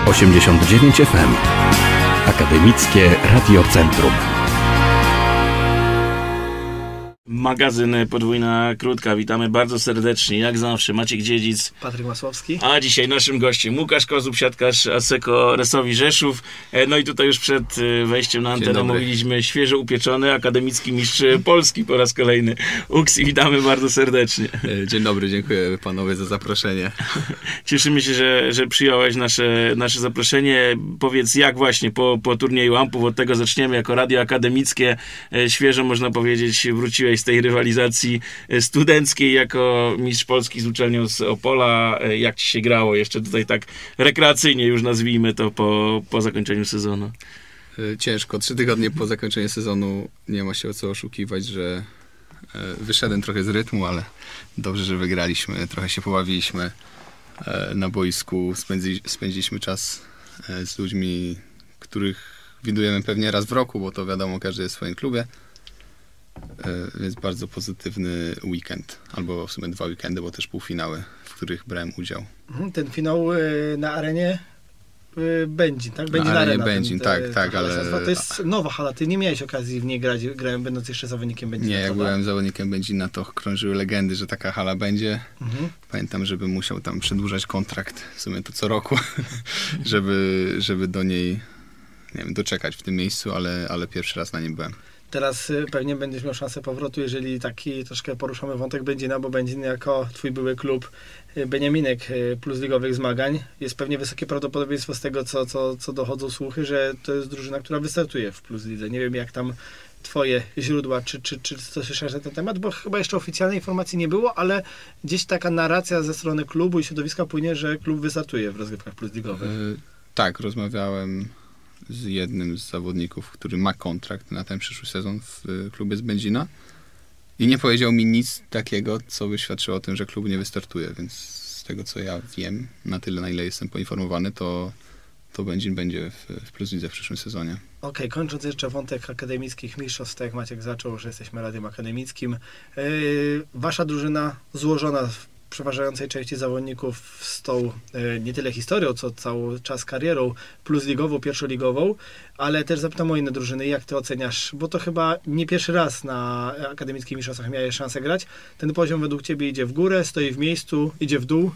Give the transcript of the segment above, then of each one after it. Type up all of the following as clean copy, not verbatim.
89 FM. Akademickie Radio Centrum. Magazyn Podwójna Krótka. Witamy bardzo serdecznie, jak zawsze. Maciek Dziedzic, Patryk Masłowski. A dzisiaj naszym gościem Łukasz Kozub, siatkarz Asseco Resowi Rzeszów. No i tutaj już przed wejściem na antenę mówiliśmy świeżo upieczony akademicki mistrz Polski po raz kolejny. Uksi, witamy bardzo serdecznie. Dzień dobry, dziękuję panowie za zaproszenie. Cieszymy się, że przyjąłeś nasze zaproszenie. Powiedz, jak właśnie po turnieju Ampów, od tego zaczniemy, jako radio akademickie, świeżo można powiedzieć, wróciłeś z tej rywalizacji studenckiej jako mistrz Polski z uczelnią z Opola. Jak ci się grało jeszcze tutaj tak rekreacyjnie, już nazwijmy to, po zakończeniu sezonu? Ciężko. 3 tygodnie po zakończeniu sezonu nie ma się o co oszukiwać, że wyszedłem trochę z rytmu, ale dobrze, że wygraliśmy. Trochę się pobawiliśmy na boisku. Spędziliśmy czas z ludźmi, których widujemy pewnie raz w roku, bo to wiadomo, każdy jest w swoim klubie. Więc bardzo pozytywny weekend, albo w sumie 2 weekendy, bo też półfinały, w których brałem udział. Ten finał na arenie Będzin, tak? Będzin Arena. Będzin, tak, ale... To jest nowa hala, ty nie miałeś okazji w niej grać, będąc jeszcze zawodnikiem Będzina. Nie, jak byłem zawodnikiem Będzina, to krążyły legendy, że taka hala będzie. Pamiętam, żebym musiał tam przedłużać kontrakt, w sumie to co roku, żeby do niej, nie wiem, doczekać w tym miejscu, ale pierwszy raz na nim byłem. Teraz pewnie będziesz miał szansę powrotu, jeżeli taki troszkę poruszamy wątek Będzina, bo Będzin jako twój były klub Beniaminek plus ligowych zmagań, jest pewnie wysokie prawdopodobieństwo z tego, co dochodzą słuchy, że to jest drużyna, która wystartuje w plus lidze. Nie wiem, jak tam twoje źródła, czy co słyszałeś na ten temat, bo chyba jeszcze oficjalnej informacji nie było, ale gdzieś taka narracja ze strony klubu i środowiska płynie, że klub wystartuje w rozgrywkach plus ligowych. Tak, rozmawiałem z jednym z zawodników, który ma kontrakt na ten przyszły sezon w klubie z Będzina i nie powiedział mi nic takiego, co by świadczyło o tym, że klub nie wystartuje, więc z tego, co ja wiem, na tyle, na ile jestem poinformowany, to Będzin będzie w Plus Lidze w przyszłym sezonie. Okej, kończąc jeszcze wątek akademickich mistrzostw, tak jak Maciek zaczął, że jesteśmy radiem akademickim. Wasza drużyna złożona w przeważającej części zawodników z tą nie tyle historią, co cały czas karierą plusligową, pierwszoligową, ale też zapytam o inne drużyny, jak ty oceniasz, bo to chyba nie pierwszy raz na akademickich mistrzostwach miałeś szansę grać. Ten poziom według ciebie idzie w górę, stoi w miejscu, idzie w dół?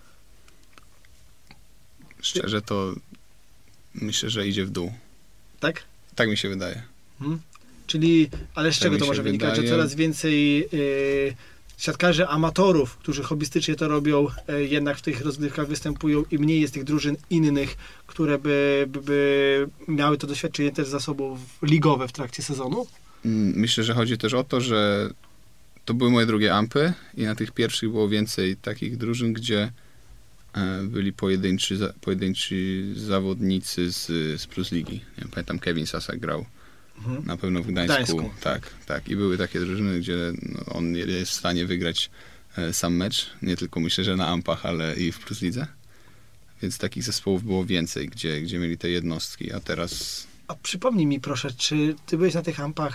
Szczerze to myślę, że idzie w dół. Tak? Tak mi się wydaje. Czyli, ale z Tak czego to mi się może wynikać, wydaje. że coraz więcej siatkarzy amatorów, którzy hobbystycznie to robią, jednak w tych rozgrywkach występują i mniej jest tych drużyn innych, które by miały to doświadczenie też za sobą ligowe w trakcie sezonu? Myślę, że chodzi też o to, że to były moje drugie ampy i na tych pierwszych było więcej takich drużyn, gdzie byli pojedynczy zawodnicy z Plus Ligi. Nie wiem, pamiętam, Kevin Sasak grał na pewno w Gdańsku. Tak. I były takie drużyny, gdzie on jest w stanie wygrać sam mecz. Nie tylko myślę, że na ampach, ale i w Plus Lidze. Więc takich zespołów było więcej, gdzie mieli te jednostki, a teraz... A przypomnij mi proszę, czy ty byłeś na tych ampach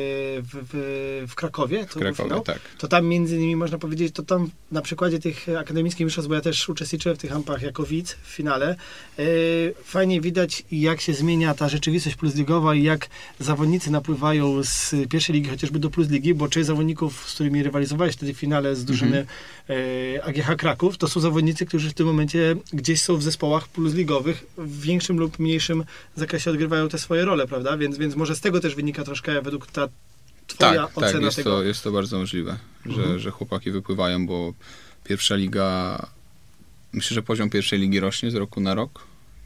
w Krakowie? W Krakowie, tak. To tam między innymi można powiedzieć, to tam na przykładzie tych akademickich mistrzostw, bo ja też uczestniczyłem w tych ampach jako widz w finale, fajnie widać, jak się zmienia ta rzeczywistość plusligowa i jak zawodnicy napływają z pierwszej ligi chociażby do plus ligi, bo część zawodników, z którymi rywalizowałeś wtedy w finale z drużyny AGH Kraków, to są zawodnicy, którzy w tym momencie gdzieś są w zespołach plusligowych, w większym lub mniejszym zakresie odgrywają te swoje role, prawda? Więc może z tego też wynika troszkę według twoja ocena jest tego. Jest to bardzo możliwe, że chłopaki wypływają, bo pierwsza liga, myślę, że poziom pierwszej ligi rośnie z roku na rok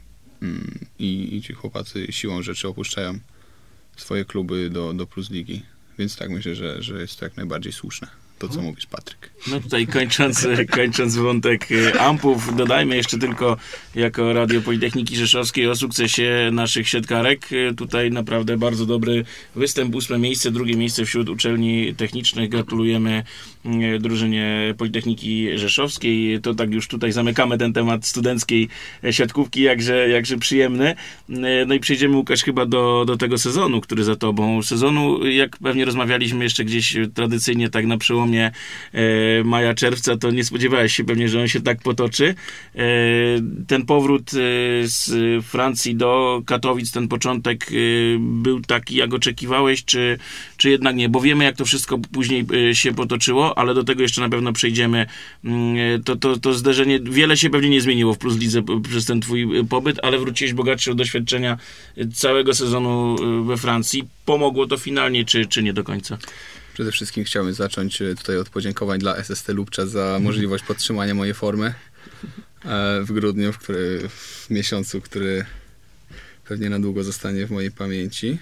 i ci chłopacy siłą rzeczy opuszczają swoje kluby do Plus Ligi. Więc tak myślę, że jest to jak najbardziej słuszne. To, co mówisz, Patryk. No tutaj kończąc wątek ampów, dodajmy jeszcze tylko jako Radio Politechniki Rzeszowskiej o sukcesie naszych siatkarek. Tutaj naprawdę bardzo dobry występ, 8. miejsce, 2. miejsce wśród uczelni technicznych. Gratulujemy drużynie Politechniki Rzeszowskiej. To tak już tutaj zamykamy ten temat studenckiej siatkówki, jakże przyjemny. No i przejdziemy, Łukasz, chyba do tego sezonu, który za tobą. Sezonu, jak pewnie rozmawialiśmy jeszcze gdzieś tradycyjnie tak na przełomie mnie maja, czerwca, to nie spodziewałeś się pewnie, że on się tak potoczy. Ten powrót z Francji do Katowic, ten początek był taki, jak oczekiwałeś, czy jednak nie? Bo wiemy, jak to wszystko później się potoczyło, ale do tego jeszcze na pewno przejdziemy. To zderzenie, wiele się pewnie nie zmieniło w Plus Lidze przez ten twój pobyt, ale wróciłeś bogatszy od doświadczenia całego sezonu we Francji. Pomogło to finalnie, czy nie do końca? Przede wszystkim chciałbym zacząć tutaj od podziękowań dla SST Lubcza za możliwość podtrzymania mojej formy w grudniu, w miesiącu, który pewnie na długo zostanie w mojej pamięci.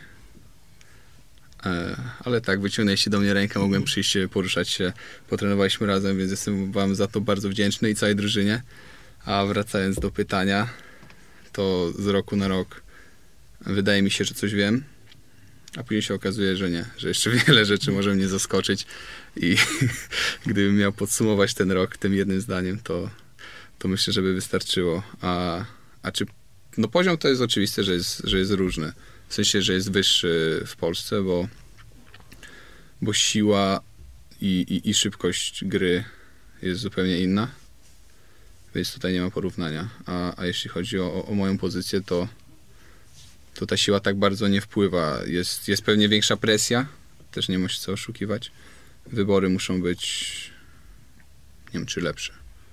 Ale tak, wyciągnęliście do mnie rękę, mogłem przyjść, poruszać się, potrenowaliśmy razem, więc jestem wam za to bardzo wdzięczny i całej drużynie. A wracając do pytania, to z roku na rok wydaje mi się, że coś wiem, a później się okazuje, że nie, że jeszcze wiele rzeczy może mnie zaskoczyć i gdybym miał podsumować ten rok tym jednym zdaniem, to myślę, że by wystarczyło. A czy no poziom to jest oczywiste, że jest różny. W sensie, że jest wyższy w Polsce, bo siła i szybkość gry jest zupełnie inna, więc tutaj nie ma porównania. A jeśli chodzi o moją pozycję, to ta siła tak bardzo nie wpływa. Jest pewnie większa presja, też nie ma się co oszukiwać. Wybory muszą być, nie wiem czy lepsze,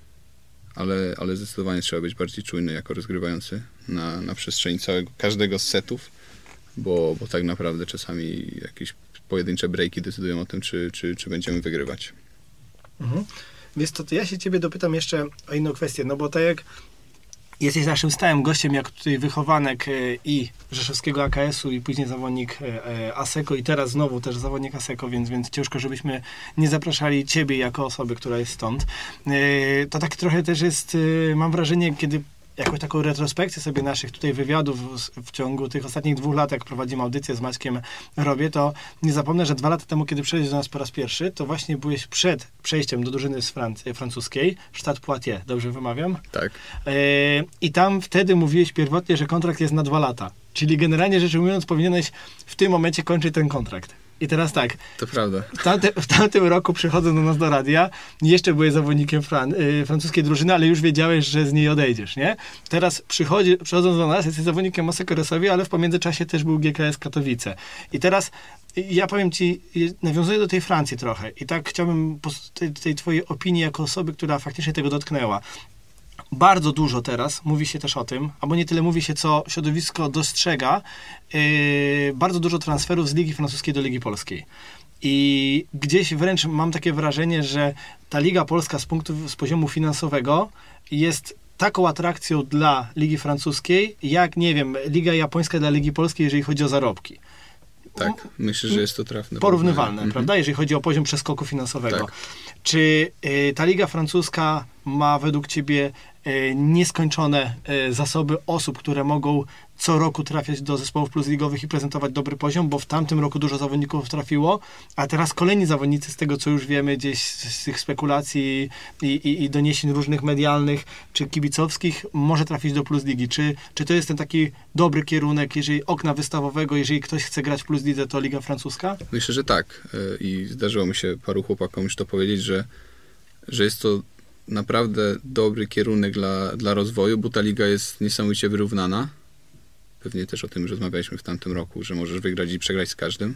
ale zdecydowanie trzeba być bardziej czujny jako rozgrywający na przestrzeni każdego z setów, bo tak naprawdę czasami jakieś pojedyncze breaki decydują o tym, czy będziemy wygrywać. Mhm. Wiesz co, to ja się ciebie dopytam jeszcze o inną kwestię, no bo tak jak jesteś naszym stałym gościem, jak tutaj wychowanek i rzeszowskiego AKS-u i później zawodnik ASEKO i teraz znowu też zawodnik ASEKO, więc ciężko, żebyśmy nie zapraszali ciebie jako osoby, która jest stąd. To tak trochę też jest, mam wrażenie, kiedy jakąś taką retrospekcję sobie naszych tutaj wywiadów w ciągu tych ostatnich 2 lat, jak prowadzimy audycję z Maćkiem robię, to nie zapomnę, że 2 lata temu, kiedy przyszedłeś do nas po raz pierwszy, to właśnie byłeś przed przejściem do drużyny francuskiej, Stade Poitiers, dobrze wymawiam? Tak. I tam wtedy mówiłeś pierwotnie, że kontrakt jest na 2 lata. Czyli generalnie rzecz ujmując, powinieneś w tym momencie kończyć ten kontrakt. I teraz tak. To prawda. W tamtym roku przychodząc do nas do radia, jeszcze byłeś zawodnikiem francuskiej drużyny, ale już wiedziałeś, że z niej odejdziesz, nie? Teraz przychodząc do nas, jesteś zawodnikiem ASEKO Resovie, ale w międzyczasie też był GKS Katowice. I teraz ja powiem ci, nawiązuję do tej Francji trochę i tak chciałbym tej twojej opinii jako osoby, która faktycznie tego dotknęła. Bardzo dużo teraz mówi się też o tym, albo nie tyle mówi się, co środowisko dostrzega, bardzo dużo transferów z Ligi Francuskiej do Ligi Polskiej. I gdzieś wręcz mam takie wrażenie, że ta Liga Polska z poziomu finansowego jest taką atrakcją dla Ligi Francuskiej, jak, nie wiem, Liga Japońska dla Ligi Polskiej, jeżeli chodzi o zarobki. Tak, myślę, że jest to trafne. Porównywalne, prawda? Jeżeli chodzi o poziom przeskoku finansowego. Tak. Czy ta Liga Francuska ma według ciebie nieskończone zasoby osób, które mogą co roku trafiać do zespołów plusligowych i prezentować dobry poziom, bo w tamtym roku dużo zawodników trafiło, a teraz kolejni zawodnicy z tego, co już wiemy gdzieś z tych spekulacji i doniesień różnych medialnych czy kibicowskich, może trafić do Plusligi. Czy to jest ten taki dobry kierunek, jeżeli okna wystawowego, jeżeli ktoś chce grać w Pluslidze, to Liga Francuska? Myślę, że tak. I zdarzyło mi się paru chłopakom już to powiedzieć, że jest to naprawdę dobry kierunek dla rozwoju, bo ta liga jest niesamowicie wyrównana. Pewnie też o tym rozmawialiśmy w tamtym roku, że możesz wygrać i przegrać z każdym.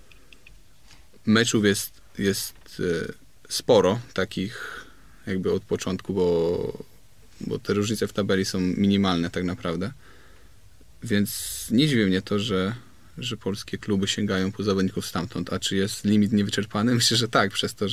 Meczów jest sporo, takich jakby od początku, bo te różnice w tabeli są minimalne tak naprawdę. Więc nie dziwi mnie to, że polskie kluby sięgają po zawodników stamtąd. A czy jest limit niewyczerpany? Myślę, że tak, przez to,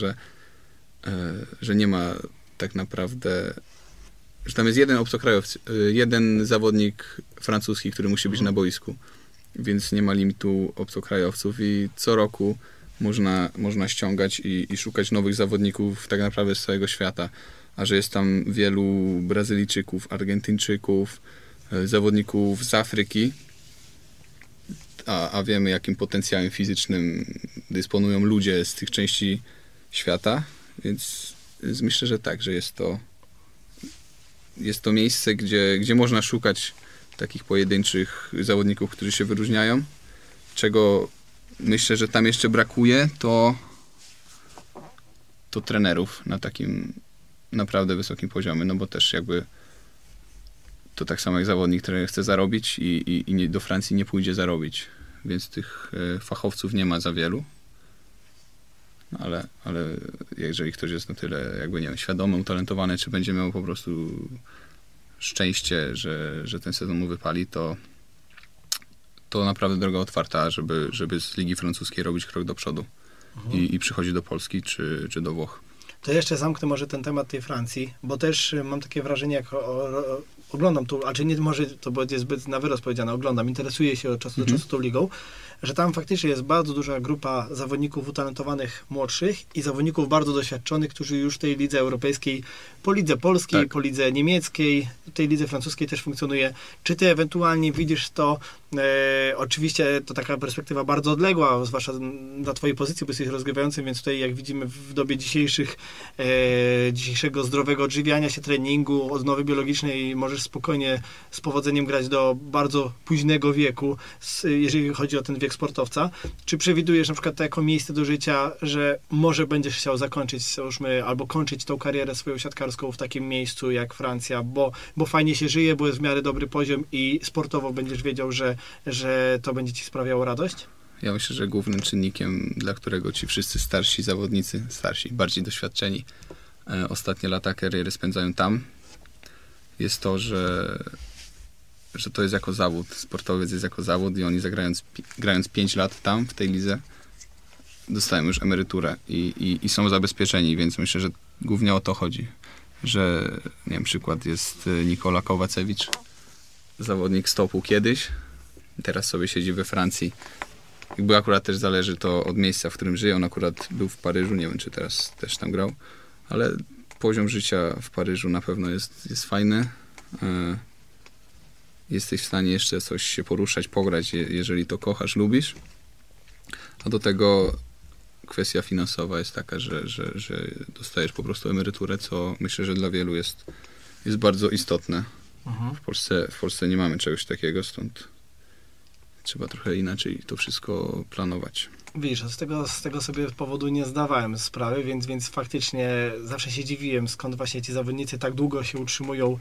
że nie ma tak naprawdę, że tam jest jeden zawodnik francuski, który musi być na boisku, więc nie ma limitu obcokrajowców i co roku można ściągać i szukać nowych zawodników tak naprawdę z całego świata, a że jest tam wielu Brazylijczyków, Argentyńczyków, zawodników z Afryki, a wiemy, jakim potencjałem fizycznym dysponują ludzie z tych części świata, więc myślę, że tak, że jest to miejsce, gdzie można szukać takich pojedynczych zawodników, którzy się wyróżniają. Czego myślę, że tam jeszcze brakuje, to to trenerów na takim naprawdę wysokim poziomie, no bo też jakby to tak samo jak zawodnik, trener chce zarobić i do Francji nie pójdzie zarobić, więc tych fachowców nie ma za wielu. No ale jeżeli ktoś jest na tyle jakby, nie wiem, świadomy, utalentowany, czy będzie miał po prostu szczęście, że ten sezon mu wypali, to naprawdę droga otwarta, żeby z Ligi Francuskiej robić krok do przodu i przychodzić do Polski czy do Włoch. To jeszcze zamknę może ten temat tej Francji, bo też mam takie wrażenie, jak oglądam tu, a czy nie może, to będzie zbyt na wyrost powiedziane, oglądam, interesuję się od czasu do czasu tą ligą, że tam faktycznie jest bardzo duża grupa zawodników utalentowanych młodszych i zawodników bardzo doświadczonych, którzy już w tej lidze europejskiej, po lidze polskiej, tak, po lidze niemieckiej, w tej lidze francuskiej też funkcjonuje. Czy ty ewentualnie widzisz to, oczywiście to taka perspektywa bardzo odległa, zwłaszcza dla twojej pozycji, bo jesteś rozgrywającym, więc tutaj jak widzimy w dobie dzisiejszego zdrowego odżywiania się, treningu, odnowy biologicznej, możesz spokojnie z powodzeniem grać do bardzo późnego wieku, jeżeli chodzi o ten wiek sportowca. Czy przewidujesz na przykład to jako miejsce do życia, że może będziesz chciał zakończyć, załóżmy, albo kończyć tą karierę swoją siatkarską w takim miejscu jak Francja, bo fajnie się żyje, bo jest w miarę dobry poziom i sportowo będziesz wiedział, że to będzie ci sprawiało radość? Ja myślę, że głównym czynnikiem, dla którego ci wszyscy starsi, bardziej doświadczeni, ostatnie lata kariery spędzają tam, jest to, że to jest jako zawód. Sportowiec jest jako zawód i oni grając 5 lat tam, w tej lidze, dostają już emeryturę i są zabezpieczeni, więc myślę, że głównie o to chodzi. Że, nie wiem, przykład jest Nikola Kowacewicz, zawodnik Stopu kiedyś, teraz sobie siedzi we Francji. Jakby akurat też zależy to od miejsca, w którym żyje. On akurat był w Paryżu, nie wiem, czy teraz też tam grał, ale poziom życia w Paryżu na pewno jest fajny. Jesteś w stanie jeszcze coś się poruszać, pograć, jeżeli to kochasz, lubisz. A do tego kwestia finansowa jest taka, że dostajesz po prostu emeryturę, co myślę, że dla wielu jest bardzo istotne. W Polsce nie mamy czegoś takiego, stąd trzeba trochę inaczej to wszystko planować. Widzisz, z tego sobie powodu nie zdawałem sprawy, więc faktycznie zawsze się dziwiłem, skąd właśnie ci zawodnicy tak długo się utrzymują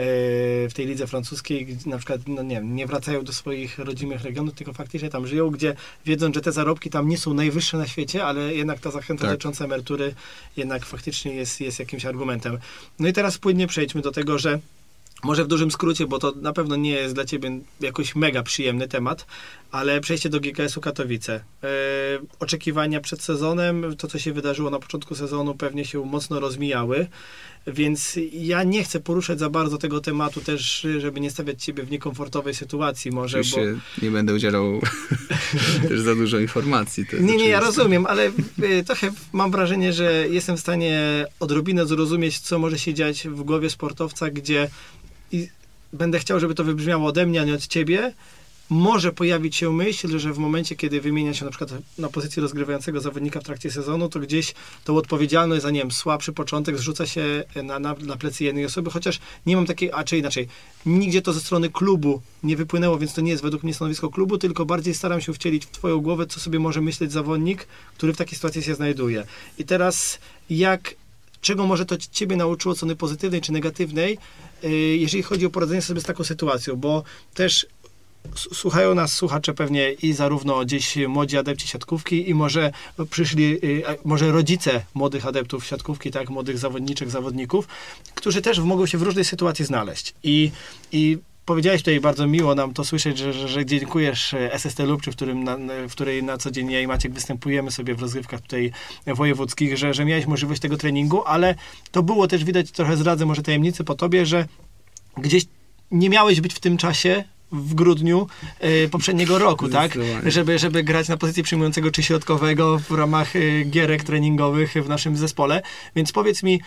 w tej lidze francuskiej, gdzie na przykład nie wracają do swoich rodzimych regionów, tylko faktycznie tam żyją, gdzie wiedząc, że te zarobki tam nie są najwyższe na świecie, ale jednak ta zachęta dotycząca emerytury jednak faktycznie jest jakimś argumentem. No i teraz płynnie przejdźmy do tego, że może w dużym skrócie, bo to na pewno nie jest dla ciebie jakoś mega przyjemny temat, ale przejście do GKS-u Katowice. Oczekiwania przed sezonem, to co się wydarzyło na początku sezonu pewnie się mocno rozmijały, więc ja nie chcę poruszać za bardzo tego tematu też, żeby nie stawiać ciebie w niekomfortowej sytuacji może, Oczywiście nie będę udzielał też za dużo informacji. Nie, ja rozumiem, ale trochę mam wrażenie, że jestem w stanie odrobinę zrozumieć, co może się dziać w głowie sportowca, gdzie będę chciał, żeby to wybrzmiało ode mnie, a nie od ciebie. Może pojawić się myśl, że w momencie, kiedy wymienia się na przykład na pozycji rozgrywającego zawodnika w trakcie sezonu, to gdzieś tą odpowiedzialność za, nie wiem, słabszy początek zrzuca się na plecy jednej osoby, chociaż nie mam takiej, czy inaczej, nigdzie to ze strony klubu nie wypłynęło, więc to nie jest według mnie stanowisko klubu, tylko bardziej staram się wcielić w twoją głowę, co sobie może myśleć zawodnik, który w takiej sytuacji się znajduje. I teraz czego może to ciebie nauczyło, strony pozytywnej czy negatywnej, jeżeli chodzi o poradzenie sobie z taką sytuacją, bo też słuchają nas słuchacze pewnie i zarówno gdzieś młodzi adepci siatkówki i może może rodzice młodych adeptów siatkówki, tak, młodych zawodników, którzy też mogą się w różnej sytuacji znaleźć. I powiedziałeś tutaj, bardzo miło nam to słyszeć, że dziękujesz SST Lubczy, w której na co dzień ja i Maciek występujemy sobie w rozgrywkach tutaj wojewódzkich, że miałeś możliwość tego treningu, ale to było też widać, trochę zdradzę może tajemnicy po tobie, że gdzieś nie miałeś być w tym czasie w grudniu poprzedniego roku, tak? Żeby grać na pozycji przyjmującego czy środkowego w ramach gierek treningowych w naszym zespole. Więc powiedz mi,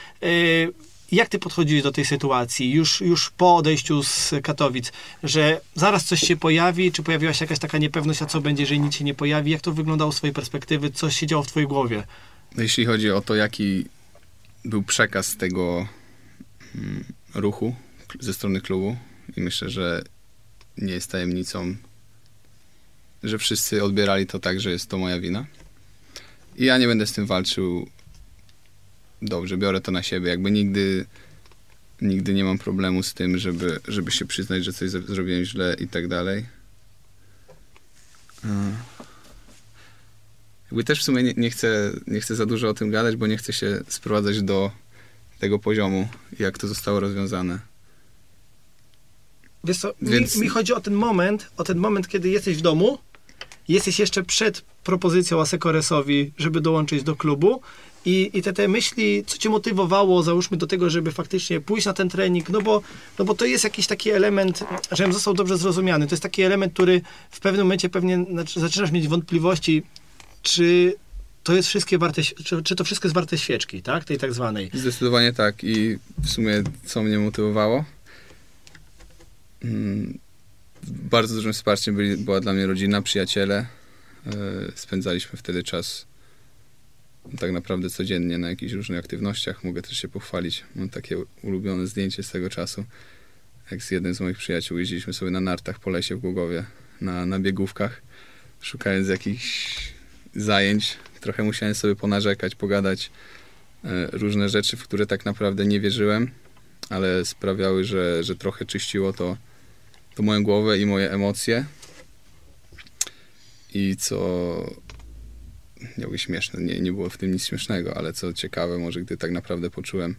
jak ty podchodziłeś do tej sytuacji już po odejściu z Katowic, że zaraz coś się pojawi, czy pojawiła się jakaś taka niepewność, a co będzie, jeżeli nic się nie pojawi? Jak to wyglądało z twojej perspektywy? Co się działo w twojej głowie? Jeśli chodzi o to, jaki był przekaz tego ruchu ze strony klubu, i myślę, że nie jest tajemnicą, że wszyscy odbierali to tak, że jest to moja wina. I ja nie będę z tym walczył dobrze, biorę to na siebie. Jakby nigdy nie mam problemu z tym, żeby się przyznać, że coś zrobiłem źle i tak dalej. Jakby też w sumie nie chcę za dużo o tym gadać, bo nie chcę się sprowadzać do tego poziomu, jak to zostało rozwiązane. Wiesz co, Więc... mi chodzi o ten moment, kiedy jesteś w domu, jesteś jeszcze przed propozycją Asekoresowi, żeby dołączyć do klubu i te myśli, co cię motywowało, załóżmy do tego, żeby faktycznie pójść na ten trening, no bo to jest jakiś taki element, żebym został dobrze zrozumiany, to jest taki element, który w pewnym momencie pewnie zaczynasz mieć wątpliwości, czy to jest wszystkie warte, czy to wszystko jest warte świeczki, tak? Tej tak zwanej. Zdecydowanie tak. I w sumie co mnie motywowało? Bardzo dużym wsparciem była dla mnie rodzina, przyjaciele. Spędzaliśmy wtedy czas tak naprawdę codziennie na jakichś różnych aktywnościach. Mogę też się pochwalić. Mam takie ulubione zdjęcie z tego czasu. Jak z jednym z moich przyjaciół jeździliśmy sobie na nartach po lesie w Głogowie, na biegówkach, szukając jakichś zajęć. Trochę musiałem sobie ponarzekać, pogadać różne rzeczy, w które tak naprawdę nie wierzyłem, ale sprawiały, że trochę czyściło to moją głowę i moje emocje. I co jakby śmieszne, nie było w tym nic śmiesznego, ale co ciekawe, może gdy tak naprawdę poczułem,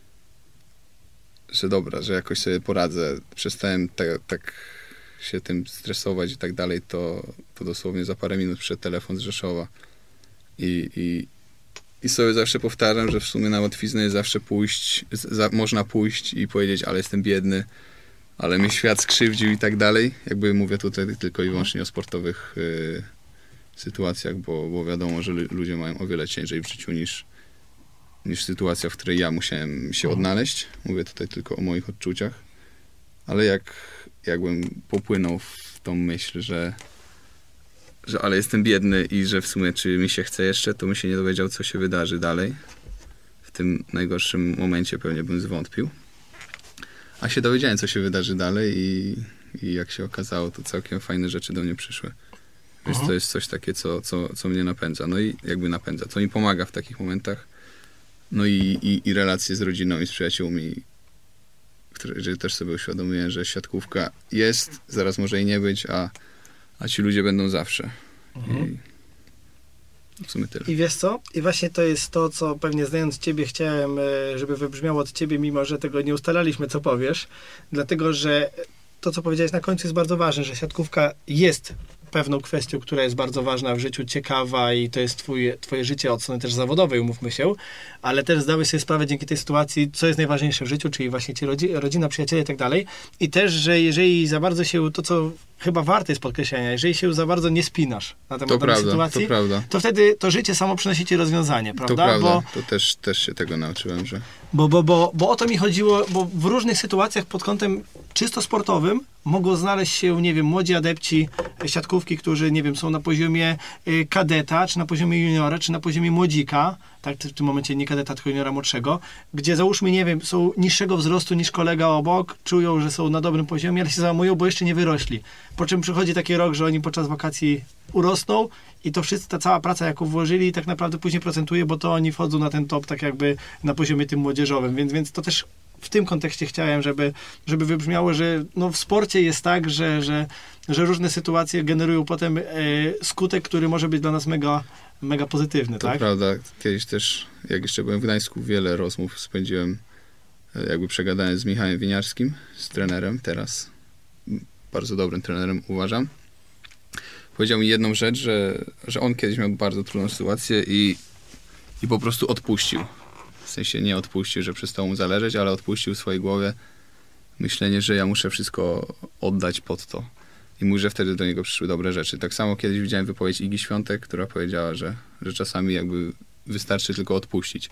że dobra, że jakoś sobie poradzę, przestałem tak się tym stresować i tak dalej, to dosłownie za parę minut przyszedł telefon z Rzeszowa. I sobie zawsze powtarzam, że w sumie na łatwiznę jest zawsze można pójść i powiedzieć, ale jestem biedny, ale mnie świat skrzywdził i tak dalej. Jakby mówię tutaj tylko i wyłącznie o sportowych sytuacjach, bo wiadomo, że ludzie mają o wiele ciężej w życiu niż sytuacja, w której ja musiałem się odnaleźć. Mówię tutaj tylko o moich odczuciach. Ale jakbym popłynął w tą myśl, że ale jestem biedny i że w sumie czy mi się chce jeszcze, to bym się nie dowiedział, co się wydarzy dalej. W tym najgorszym momencie pewnie bym zwątpił. A się dowiedziałem, co się wydarzy dalej i jak się okazało, to całkiem fajne rzeczy do mnie przyszły. Więc to jest coś takie, co mnie napędza. No i jakby napędza, co mi pomaga w takich momentach. No i relacje z rodziną i z przyjaciółmi, że też sobie uświadomiłem, że siatkówka jest, zaraz może jej nie być, a ci ludzie będą zawsze. I w sumie tyle. I wiesz co? I właśnie to jest to, co pewnie znając ciebie chciałem, żeby wybrzmiało od ciebie, mimo że tego nie ustalaliśmy, co powiesz. Dlatego, że to, co powiedziałeś na końcu, jest bardzo ważne, że siatkówka jest pewną kwestią, która jest bardzo ważna w życiu, ciekawa i to jest twoje życie od strony też zawodowej, umówmy się, ale też zdałeś sobie sprawę dzięki tej sytuacji, co jest najważniejsze w życiu, czyli właśnie ci rodzina, przyjaciele i tak dalej. I też, że jeżeli za bardzo się, to co chyba warte jest podkreślenia, jeżeli się za bardzo nie spinasz na temat danej sytuacji, to wtedy to życie samo przynosi ci rozwiązanie, prawda? To prawda, to też się tego nauczyłem, że... Bo o to mi chodziło, bo w różnych sytuacjach pod kątem czysto sportowym mogą znaleźć się, nie wiem, młodzi adepci siatkówki, którzy, nie wiem, są na poziomie kadeta, czy na poziomie juniora, czy na poziomie młodzika, tak, w tym momencie nie kadeta, tylko juniora młodszego, gdzie załóżmy, nie wiem, są niższego wzrostu niż kolega obok, czują, że są na dobrym poziomie, ale się załamują, bo jeszcze nie wyrośli. Po czym przychodzi taki rok, że oni podczas wakacji urosną i to wszyscy, ta cała praca, jaką włożyli, tak naprawdę później procentuje, bo to oni wchodzą na ten top tak jakby na poziomie tym młodzieżowym, więc to też w tym kontekście chciałem, żeby wybrzmiało, że no w sporcie jest tak, że różne sytuacje generują potem skutek, który może być dla nas mega pozytywny, to tak? Prawda. Kiedyś też, jak jeszcze byłem w Gdańsku, wiele rozmów spędziłem, jakby przegadałem z Michałem Winiarskim, z trenerem, teraz bardzo dobrym trenerem uważam. Powiedział mi jedną rzecz, że on kiedyś miał bardzo trudną sytuację i po prostu odpuścił. W sensie nie odpuścił, że przestało mu zależeć, ale odpuścił w swojej głowie myślenie, że ja muszę wszystko oddać pod to. I mówi, że wtedy do niego przyszły dobre rzeczy. Tak samo kiedyś widziałem wypowiedź Igi Świątek, która powiedziała, że czasami jakby wystarczy tylko odpuścić.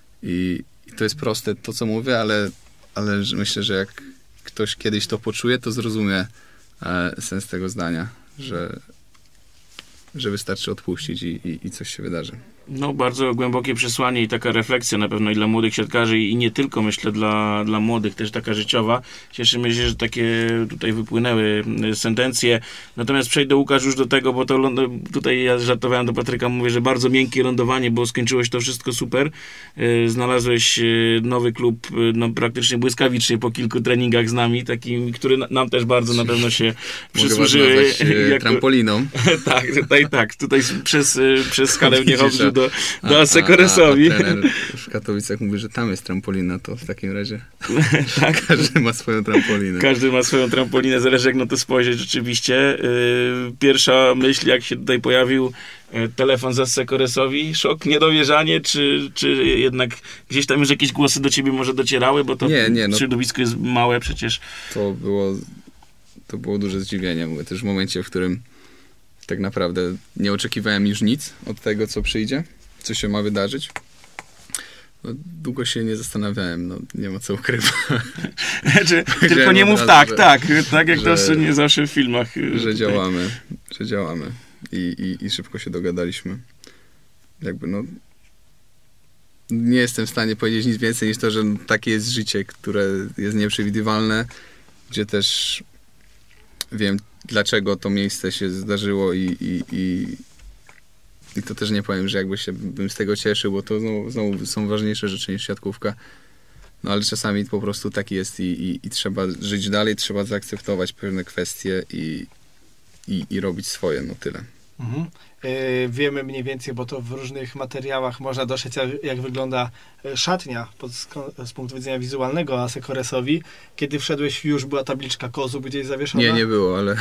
I to jest proste to, co mówię, ale myślę, że jak ktoś kiedyś to poczuje, to zrozumie sens tego zdania, że wystarczy odpuścić i coś się wydarzy. No, bardzo głębokie przesłanie i taka refleksja na pewno i dla młodych siatkarzy i nie tylko, myślę, dla młodych, też taka życiowa. Cieszymy się, że takie tutaj wypłynęły sentencje. Natomiast przejdę, Łukasz, już do tego, bo to tutaj ja żartowałem do Patryka, mówię, że bardzo miękkie lądowanie, bo skończyłeś to wszystko super. Znalazłeś nowy klub, no praktycznie błyskawicznie po kilku treningach z nami, takimi, które nam też bardzo na pewno się przysłużyły. Trampoliną. Tak, tutaj przez skalę nie chodził do Asekoresowi. A trener w Katowicach mówi, że tam jest trampolina, to w takim razie tak? Każdy ma swoją trampolinę. Każdy ma swoją trampolinę, zależy jak na to spojrzeć rzeczywiście. Pierwsza myśl, jak się tutaj pojawił telefon z Asekoresowi, szok, niedowierzanie, czy jednak gdzieś tam już jakieś głosy do ciebie może docierały, bo to środowisko jest małe przecież. To było duże zdziwienie. Mówię też w momencie, w którym tak naprawdę nie oczekiwałem już nic od tego, co przyjdzie, co się ma wydarzyć. No, długo się nie zastanawiałem, nie ma co ukrywać. Tylko nie mów tak jak to nie zawsze w filmach. Że działamy i szybko się dogadaliśmy. Nie jestem w stanie powiedzieć nic więcej niż to, że takie jest życie, które jest nieprzewidywalne, gdzie też wiem, dlaczego to miejsce się zdarzyło i to też nie powiem, że jakby się bym z tego cieszył, bo to znowu są ważniejsze rzeczy niż siatkówka. No ale czasami po prostu tak jest i trzeba żyć dalej, trzeba zaakceptować pewne kwestie i robić swoje, tyle. Mhm. Wiemy mniej więcej, bo to w różnych materiałach można dotrzeć, jak wygląda szatnia z punktu widzenia wizualnego Asekoresowi. Kiedy wszedłeś, już była tabliczka Kozub gdzieś zawieszona? Nie było, ale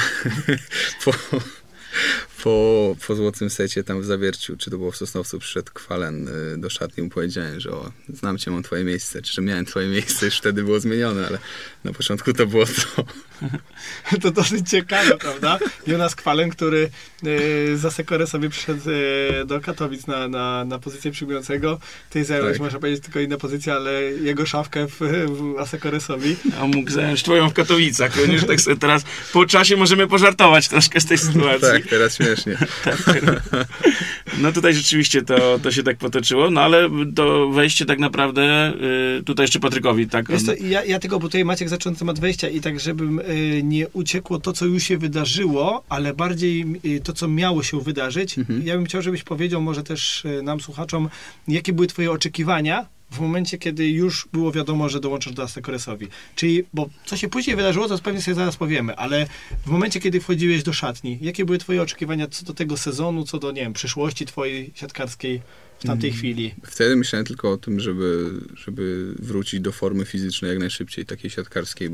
po złotym secie tam w Zawierciu, czy to było w Sosnowcu, przyszedł Kwalen do szatni, mu powiedziałem, że znam cię, mam twoje miejsce, czy że miałem twoje miejsce, już wtedy było zmienione, ale na początku to było to. To dosyć ciekawe, prawda? Jonas Kwalen, który z Asekoresowi przyszedł do Katowic na pozycję przyjmującego. Ty zająłeś, można powiedzieć, tylko inna pozycja, ale jego szafkę w Asekoresowi. A mógł zająć twoją w Katowicach. Również tak sobie teraz po czasie możemy pożartować troszkę z tej sytuacji. Tak, teraz śmiesznie. No tutaj rzeczywiście to się tak potoczyło, no ale to wejście tak naprawdę tutaj jeszcze Patrykowi, tak? Wiesz co, ja tylko, bo tutaj Maciek zaczął temat wejścia i tak, żebym nie uciekło to, co już się wydarzyło, ale bardziej to, co miało się wydarzyć. Ja bym chciał, żebyś powiedział może też nam, słuchaczom, jakie były twoje oczekiwania w momencie, kiedy już było wiadomo, że dołączasz do Asekoresowi. Czyli, bo co się później wydarzyło, to pewnie sobie zaraz powiemy, ale w momencie, kiedy wchodziłeś do szatni, jakie były twoje oczekiwania co do tego sezonu, co do, nie wiem, przyszłości twojej siatkarskiej w tamtej chwili? Wtedy myślałem tylko o tym, żeby wrócić do formy fizycznej jak najszybciej, takiej siatkarskiej,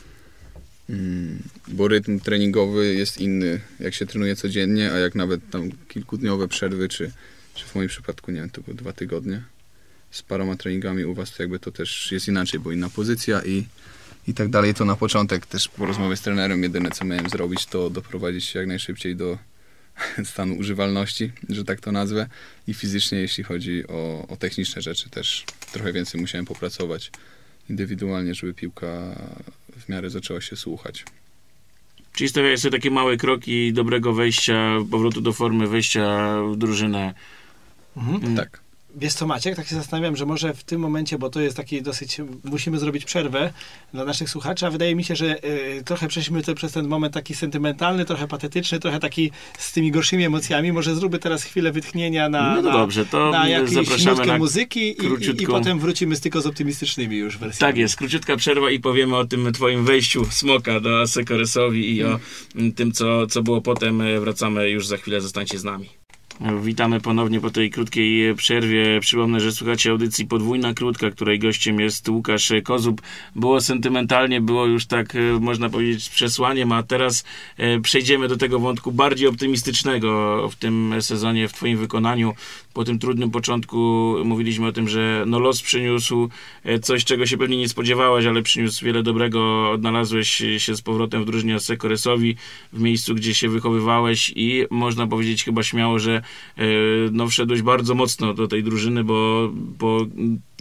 bo rytm treningowy jest inny, jak się trenuje codziennie, a jak nawet tam kilkudniowe przerwy, czy w moim przypadku, nie wiem, to były 2 tygodnie z paroma treningami, u was to jakby to też jest inaczej, bo inna pozycja i tak dalej. To na początek też po rozmowie z trenerem jedyne, co miałem zrobić, to doprowadzić się jak najszybciej do stanu używalności, że tak to nazwę, i fizycznie, jeśli chodzi o techniczne rzeczy, też trochę więcej musiałem popracować indywidualnie, żeby piłka w miarę zaczęła się słuchać. Czyli stawiałeś sobie takie małe kroki dobrego wejścia, powrotu do formy, wejścia w drużynę. Tak. Wiesz co, Maciek, tak się zastanawiam, że może w tym momencie, bo to jest taki dosyć, musimy zrobić przerwę dla naszych słuchaczy, a wydaje mi się, że trochę przeszliśmy przez ten moment taki sentymentalny, trochę patetyczny, trochę taki z tymi gorszymi emocjami. Może zróbmy teraz chwilę wytchnienia na jakieś nutkę muzyki i potem wrócimy tylko z optymistycznymi już wersjami. Tak jest, króciutka przerwa i powiemy o tym twoim wejściu Smoka do Asekoresowi i o tym, co było potem. Wracamy już za chwilę, zostańcie z nami. Witamy ponownie po tej krótkiej przerwie. Przypomnę, że słuchacie audycji Podwójna Krótka, której gościem jest Łukasz Kozub. Było sentymentalnie, było już tak, można powiedzieć, z przesłaniem, a teraz przejdziemy do tego wątku bardziej optymistycznego w tym sezonie, w twoim wykonaniu. Po tym trudnym początku mówiliśmy o tym, że los przyniósł coś, czego się pewnie nie spodziewałeś, ale przyniósł wiele dobrego. Odnalazłeś się z powrotem w drużynie Asekoresowi, w miejscu, gdzie się wychowywałeś i można powiedzieć chyba śmiało, że wszedłeś bardzo mocno do tej drużyny, bo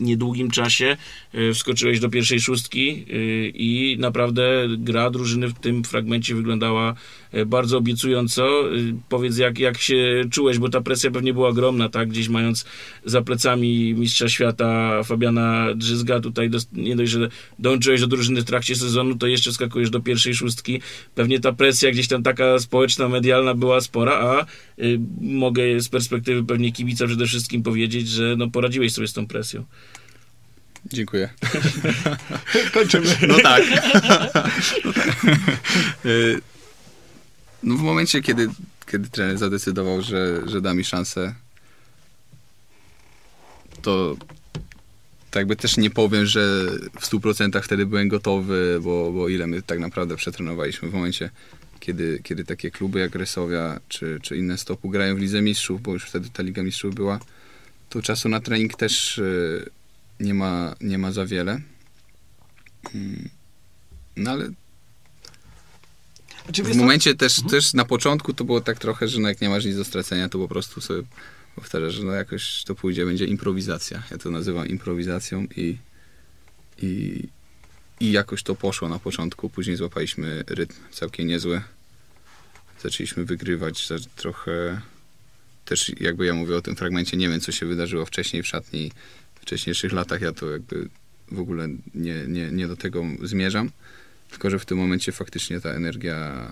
niedługim czasie wskoczyłeś do pierwszej szóstki i naprawdę gra drużyny w tym fragmencie wyglądała bardzo obiecująco. Powiedz, jak się czułeś, bo ta presja pewnie była ogromna, tak? Gdzieś mając za plecami mistrza świata Fabiana Drzyzga, tutaj nie dość, że dołączyłeś do drużyny w trakcie sezonu, to jeszcze skakujesz do pierwszej szóstki. Pewnie ta presja gdzieś tam taka społeczna, medialna była spora, a mogę z perspektywy pewnie kibica przede wszystkim powiedzieć, że no poradziłeś sobie z tą presją. Dziękuję. Kończymy. No tak. No w momencie, kiedy trener zadecydował, że da mi szansę, to tak jakby też nie powiem, że w 100% wtedy byłem gotowy, bo ile my tak naprawdę przetrenowaliśmy w momencie, kiedy takie kluby jak Resowia czy inne Stopu grają w Lidze Mistrzów, bo już wtedy ta Liga Mistrzów była, to czasu na trening też nie ma za wiele. No ale w momencie też na początku to było tak trochę, że no jak nie masz nic do stracenia, to po prostu sobie powtarzasz, że no jakoś to pójdzie, będzie improwizacja. Ja to nazywam improwizacją i jakoś to poszło na początku. Później złapaliśmy rytm całkiem niezły. Zaczęliśmy wygrywać trochę. Też jakby ja mówię o tym fragmencie, nie wiem co się wydarzyło wcześniej w szatni, w wcześniejszych latach. Ja to jakby w ogóle nie do tego zmierzam. Tylko że w tym momencie faktycznie ta energia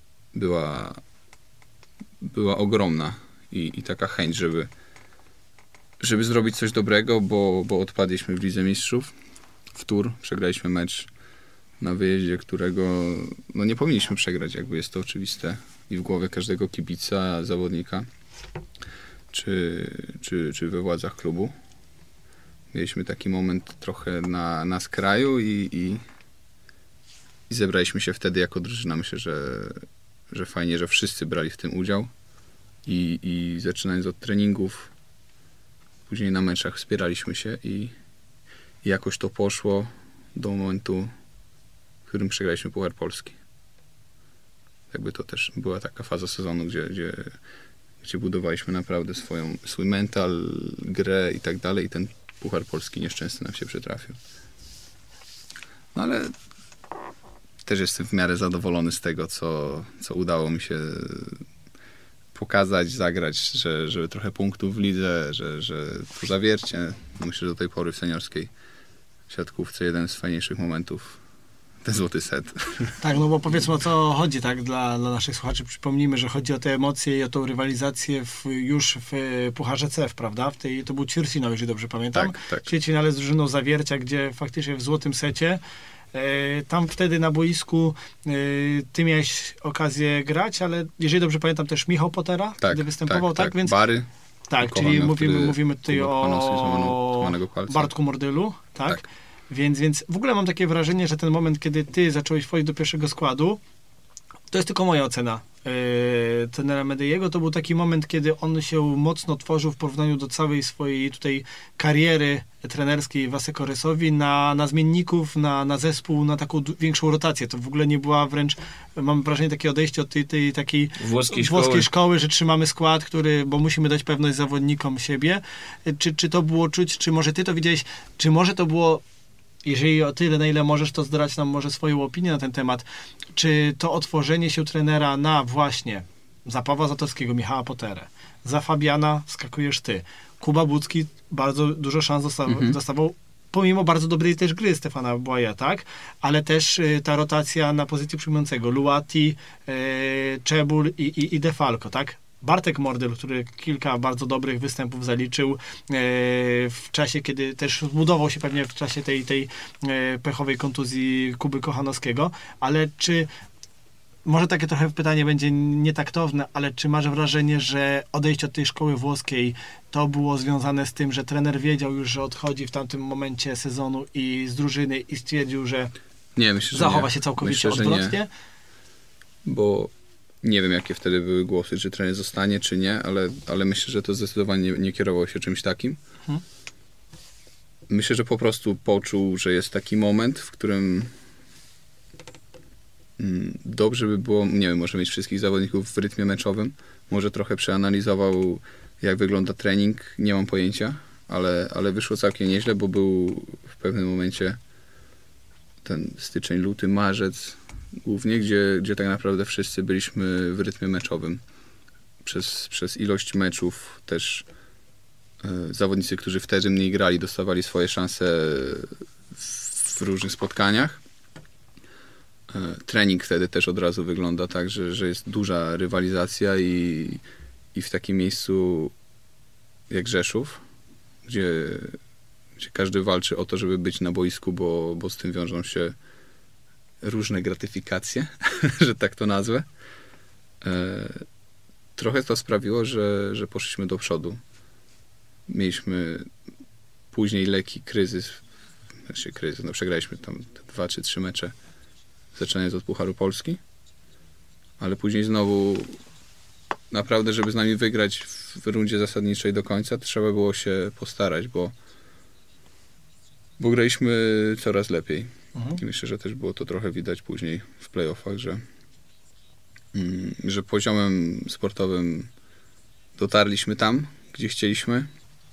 była ogromna i taka chęć, żeby zrobić coś dobrego, bo odpadliśmy w Lidze Mistrzów w Tour, przegraliśmy mecz na wyjeździe, którego no nie powinniśmy przegrać, jakby jest to oczywiste i w głowie każdego kibica, zawodnika czy we władzach klubu. Mieliśmy taki moment trochę na skraju i zebraliśmy się wtedy jako drużyna. Myślę, że fajnie, że wszyscy brali w tym udział i zaczynając od treningów, później na meczach wspieraliśmy się i jakoś to poszło do momentu, w którym przegraliśmy Puchar Polski. Jakby to też była taka faza sezonu, gdzie budowaliśmy naprawdę swój mental, grę i tak dalej i ten Puchar Polski nieszczęsny nam się przytrafił. No ale też jestem w miarę zadowolony z tego, co udało mi się pokazać, zagrać, że trochę punktów w lidze, że to zawiercie. Myślę, że do tej pory w seniorskiej siatkówce jeden z fajniejszych momentów, ten złoty set. Tak, no bo powiedzmy o co chodzi, tak, dla naszych słuchaczy. Przypomnijmy, że chodzi o te emocje i o tą rywalizację już w Pucharze CEF, prawda? To był ćwierćfinał, jeżeli dobrze pamiętam. Tak. Ćwierćfinale z drużyną Zawiercia, gdzie faktycznie w złotym secie tam wtedy na boisku ty miałeś okazję grać, ale jeżeli dobrze pamiętam też Michał Potera wtedy występował, tak? Więc Bary. Tak, czyli mówimy tutaj o Bartku Mordylu, tak? Więc w ogóle mam takie wrażenie, że ten moment, kiedy ty zacząłeś wchodzić do pierwszego składu, to jest tylko moja ocena trenera Medeiego, to był taki moment, kiedy on się mocno tworzył w porównaniu do całej swojej tutaj kariery trenerskiej w Asseco Resowi na zmienników, na zespół, na taką większą rotację. To w ogóle nie była wręcz, mam wrażenie, takie odejście od tej takiej włoskiej szkoły, że trzymamy skład, bo musimy dać pewność zawodnikom siebie. Czy to było czuć, czy może ty to widziałeś, czy może to było, jeżeli o tyle, na ile możesz, to zdrać nam może swoją opinię na ten temat, czy to otworzenie się trenera na właśnie za Pawła Zatorskiego, Michała Poterę, za Fabiana skakujesz ty, Kuba Budzki bardzo dużo szans dostawał, pomimo bardzo dobrej też gry Stefana Błaja, tak? Ale też ta rotacja na pozycji przyjmującego, Luati, Czebul i Defalco, tak? Bartek Mordyl, który kilka bardzo dobrych występów zaliczył w czasie, kiedy też zbudował się pewnie w czasie tej pechowej kontuzji Kuby Kochanowskiego, ale czy, może takie trochę pytanie będzie nietaktowne, ale czy masz wrażenie, że odejście od tej szkoły włoskiej to było związane z tym, że trener wiedział już, że odchodzi w tamtym momencie sezonu i z drużyny i stwierdził, że zachowa się całkowicie odwrotnie? Bo nie wiem, jakie wtedy były głosy, czy trener zostanie, czy nie, ale myślę, że to zdecydowanie nie kierował się czymś takim. Myślę, że po prostu poczuł, że jest taki moment, w którym dobrze by było, nie wiem, może mieć wszystkich zawodników w rytmie meczowym, może trochę przeanalizował, jak wygląda trening, nie mam pojęcia, ale wyszło całkiem nieźle, bo był w pewnym momencie ten styczeń, luty, marzec głównie, gdzie tak naprawdę wszyscy byliśmy w rytmie meczowym. Przez ilość meczów też zawodnicy, którzy wtedy mniej grali, dostawali swoje szanse w różnych spotkaniach. Trening wtedy też od razu wygląda tak, że jest duża rywalizacja i w takim miejscu jak Rzeszów, gdzie każdy walczy o to, żeby być na boisku, bo z tym wiążą się różne gratyfikacje, że tak to nazwę. Trochę to sprawiło, że poszliśmy do przodu. Mieliśmy później lekki kryzys, przegraliśmy tam 2 czy 3 mecze, zaczynając od Pucharu Polski, ale później znowu naprawdę, żeby z nami wygrać w rundzie zasadniczej do końca, to trzeba było się postarać, bo graliśmy coraz lepiej. I myślę, że też było to trochę widać później w play-offach, że poziomem sportowym dotarliśmy tam, gdzie chcieliśmy.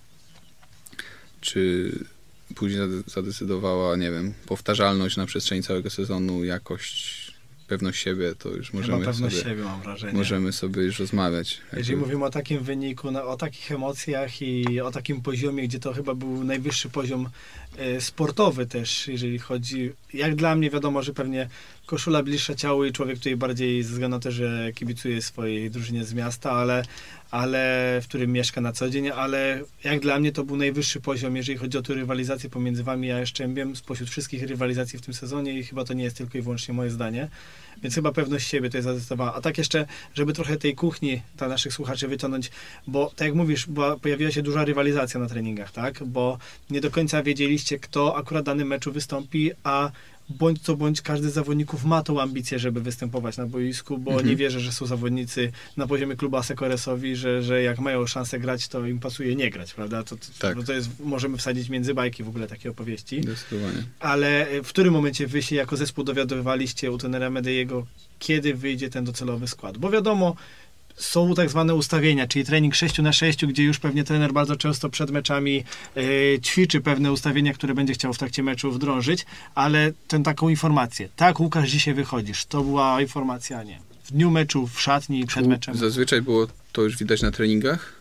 Czy później zadecydowała, nie wiem, powtarzalność na przestrzeni całego sezonu, jakość, pewność siebie, to już możemy sobie już rozmawiać. Jeżeli mówimy o takim wyniku, o takich emocjach i o takim poziomie, gdzie to chyba był najwyższy poziom sportowy też, jeżeli chodzi, jak dla mnie wiadomo, że pewnie koszula bliższa ciału i człowiek tutaj bardziej ze względu na to, że kibicuje swojej drużynie z miasta, ale w którym mieszka na co dzień, ale jak dla mnie to był najwyższy poziom, jeżeli chodzi o tę rywalizację pomiędzy wami a Jastrzębiem, spośród wszystkich rywalizacji w tym sezonie i chyba to nie jest tylko i wyłącznie moje zdanie, więc chyba pewność siebie to jest zadecydowała. A tak jeszcze, żeby trochę tej kuchni dla naszych słuchaczy wyciągnąć, bo tak jak mówisz, pojawiła się duża rywalizacja na treningach, tak? Bo nie do końca wiedzieliście, kto akurat w danym meczu wystąpi, a bądź co bądź każdy z zawodników ma tą ambicję, żeby występować na boisku, bo nie wierzę, że są zawodnicy na poziomie klubu Asekoresowi, że jak mają szansę grać, to im pasuje nie grać, prawda? To jest, możemy wsadzić między bajki w ogóle takie opowieści. Zdecydowanie. Ale w którym momencie wy się jako zespół dowiadywaliście u trenera Medejego, kiedy wyjdzie ten docelowy skład? Bo wiadomo, są tak zwane ustawienia, czyli trening 6x6, gdzie już pewnie trener bardzo często przed meczami ćwiczy pewne ustawienia, które będzie chciał w trakcie meczu wdrążyć, ale taką informację. Tak, Łukasz, dzisiaj wychodzisz. To była informacja, nie. W dniu meczu, w szatni, przed meczem. Zazwyczaj było to już widać na treningach.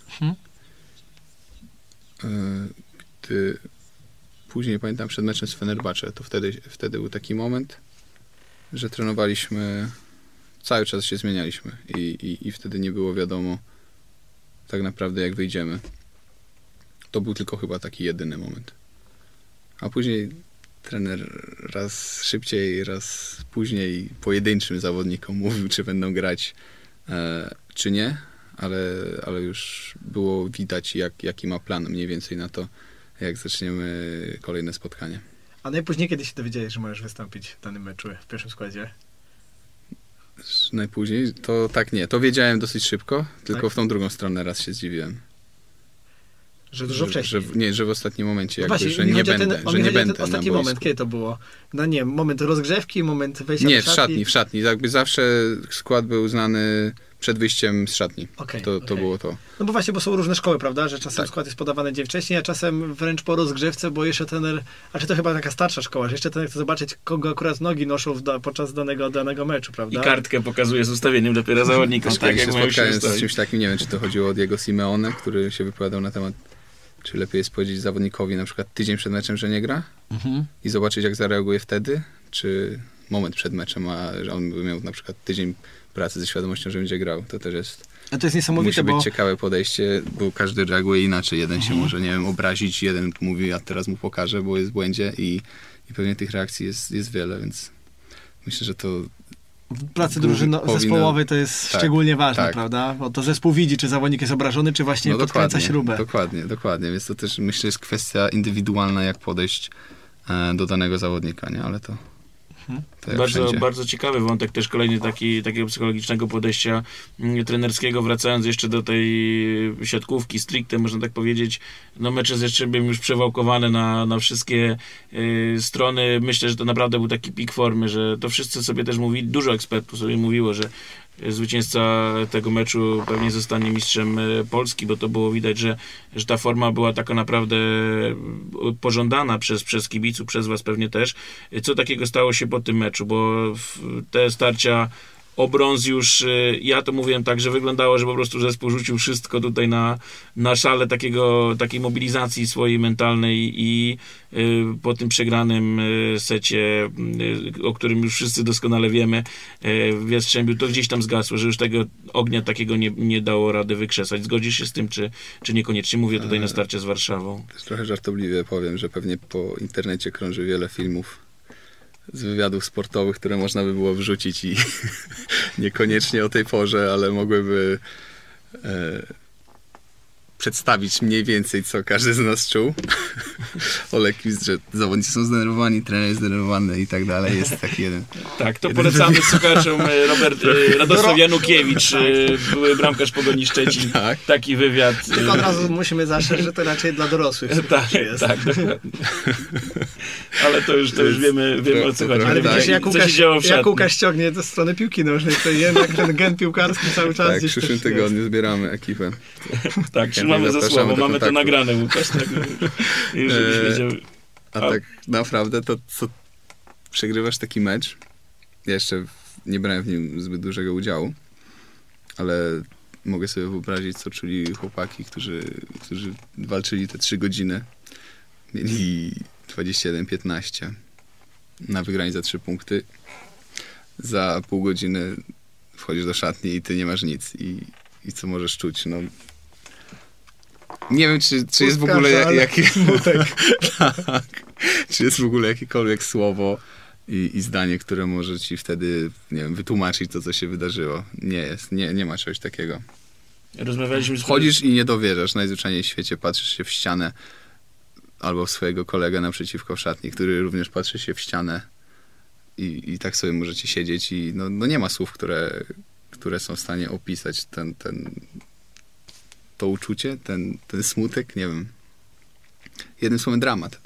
Gdy później, pamiętam, przed meczem z Fenerbahce, to wtedy był taki moment, że trenowaliśmy, cały czas się zmienialiśmy i wtedy nie było wiadomo tak naprawdę, jak wyjdziemy. To był tylko chyba taki jedyny moment. A później trener raz szybciej, raz później pojedynczym zawodnikom mówił, czy będą grać, czy nie, ale już było widać, jaki ma plan mniej więcej na to, jak zaczniemy kolejne spotkanie. A najpóźniej kiedy się dowiedziałeś, że możesz wystąpić w danym meczu, w pierwszym składzie? Najpóźniej? To tak nie. To wiedziałem dosyć szybko, tylko tak? W tą drugą stronę raz się zdziwiłem. Że dużo wcześniej? Że w ostatnim momencie, że nie będę. Ostatni moment, kiedy to było? No nie, moment rozgrzewki, moment wejścia do szatni? Nie, w szatni. Jakby zawsze skład był znany przed wyjściem z szatni. To było to. No bo właśnie, bo są różne szkoły, prawda? Że czasem skład jest podawany dzień wcześniej, a czasem wręcz po rozgrzewce, bo jeszcze trener, a czy to chyba taka starsza szkoła, że jeszcze trener chce zobaczyć, kogo akurat nogi noszą podczas danego meczu, prawda? I kartkę pokazuje z ustawieniem dopiero zawodników. Tak, jak się spotkałem z czymś takim, nie wiem, czy to chodziło o Diego Simeone, który się wypowiadał na temat, czy lepiej jest powiedzieć zawodnikowi na przykład tydzień przed meczem, że nie gra i zobaczyć, jak zareaguje wtedy, czy moment przed meczem, a że on by miał na przykład tydzień pracy ze świadomością, że będzie grał. To też jest... A to jest niesamowite, musi być ciekawe podejście, bo każdy reaguje inaczej. Jeden się może, nie wiem, obrazić, jeden mówi, ja teraz mu pokażę, bo jest w błędzie i pewnie tych reakcji jest wiele, więc myślę, że to w pracy zespołowej to jest szczególnie ważne, prawda? Bo to zespół widzi, czy zawodnik jest obrażony, czy właśnie podkręca śrubę. Dokładnie. Więc to też, myślę, jest kwestia indywidualna, jak podejść do danego zawodnika, nie? Ale to bardzo ciekawy wątek też kolejny takiego psychologicznego podejścia trenerskiego, wracając jeszcze do tej siatkówki stricte, można tak powiedzieć, no mecze z Jastrzębiem już przewałkowane na wszystkie strony. Myślę, że to naprawdę był taki pik formy, że to wszyscy sobie też mówili, dużo ekspertów sobie mówiło, że zwycięzca tego meczu pewnie zostanie mistrzem Polski, bo to było widać, że ta forma była taka naprawdę pożądana przez kibiców, przez was pewnie też. Co takiego stało się po tym meczu? Bo te starcia o brąz już, ja to mówiłem tak, że wyglądało, że po prostu zespół rzucił wszystko tutaj na szalę takiej mobilizacji swojej mentalnej i po tym przegranym secie, o którym już wszyscy doskonale wiemy, w Jastrzębiu, to gdzieś tam zgasło, że już tego ognia takiego nie dało rady wykrzesać. Zgodzisz się z tym, czy niekoniecznie? Mówię tutaj na starcie z Warszawą. Trochę żartobliwie powiem, że pewnie po internecie krąży wiele filmów z wywiadów sportowych, które można by było wrzucić i niekoniecznie o tej porze, ale mogłyby przedstawić mniej więcej, co każdy z nas czuł. Olek, że zawodnicy są zdenerwowani, trener jest zdenerwowany i tak dalej. Jest taki jeden. Tak, to polecamy słuchaczom. Radosław Janukiewicz, były bramkarz Pogoni Szczecin. Tak. Taki wywiad. Tylko od razu musimy zastrzec, że to raczej dla dorosłych. Tak, dokładnie. Ale to już wiemy o co chodzi. Ale widzisz, jak Łukasz ściągnie do strony piłki nożnej, to jednak ten gen piłkarski cały czas tak, gdzieś w przyszłym tygodniu zbieramy ekipę. Tak, trzymamy za słowo, mamy to nagrane, Łukasz. Tak, a tak naprawdę to, co przegrywasz taki mecz, ja jeszcze nie brałem w nim zbyt dużego udziału, ale mogę sobie wyobrazić, co czuli chłopaki, którzy walczyli te 3 godziny. Mieli 21-15 na wygranie za 3 punkty. Za pół godziny wchodzisz do szatni i ty nie masz nic. I co możesz czuć? No, nie wiem, czy jest w ogóle tak. Czy jest w ogóle jakiekolwiek słowo i zdanie, które może ci wtedy, nie wiem, wytłumaczyć to, co się wydarzyło. Nie jest. Nie ma czegoś takiego. Wchodzisz i nie dowierzasz. Najzwyczajniej w świecie patrzysz się w ścianę albo w swojego kolegę naprzeciwko w szatni, który również patrzy się w ścianę i tak sobie możecie siedzieć i no nie ma słów, które są w stanie opisać to uczucie, ten smutek, nie wiem. Jednym słowem dramat.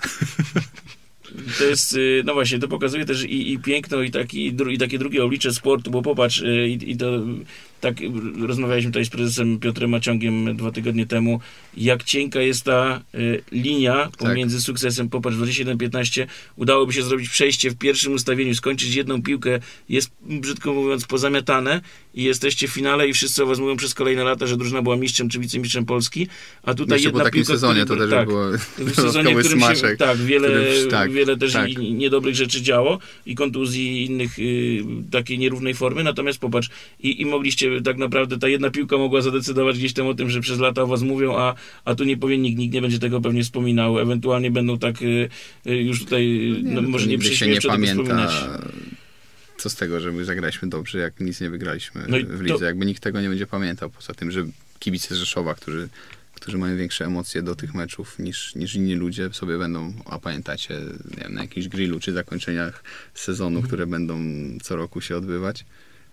To jest, no właśnie, to pokazuje też i piękno, i takie drugie oblicze sportu, bo popatrz, i to tak rozmawialiśmy tutaj z prezesem Piotrem Maciągiem 2 tygodnie temu, jak cienka jest ta linia pomiędzy sukcesem. Popatrz, 21-15 udałoby się zrobić przejście w pierwszym ustawieniu, skończyć jedną piłkę, jest, brzydko mówiąc, pozamiatane i jesteście w finale i wszyscy o was mówią przez kolejne lata, że drużyna była mistrzem czy wicemistrzem Polski, a tutaj jeszcze jedna po takim piłka... sezonie to też było w sezonie, w którym smaczek, się, wiele też i niedobrych rzeczy działo i kontuzji i innych takiej nierównej formy, natomiast popatrz, i mogliście tak naprawdę, ta jedna piłka mogła zadecydować gdzieś tam o tym, że przez lata o was mówią, a tu nie powie nikt nie będzie tego pewnie wspominał, ewentualnie będą tak już tutaj, może nie przyśmiewczo tego wspominać. Co z tego, że my zagraliśmy dobrze, jak nic nie wygraliśmy w lidze. Jakby nikt tego nie będzie pamiętał, poza tym, że kibice z Rzeszowa, którzy mają większe emocje do tych meczów niż inni ludzie, sobie będą, a pamiętacie, nie wiem, na jakimś grillu czy zakończeniach sezonu, które będą co roku się odbywać.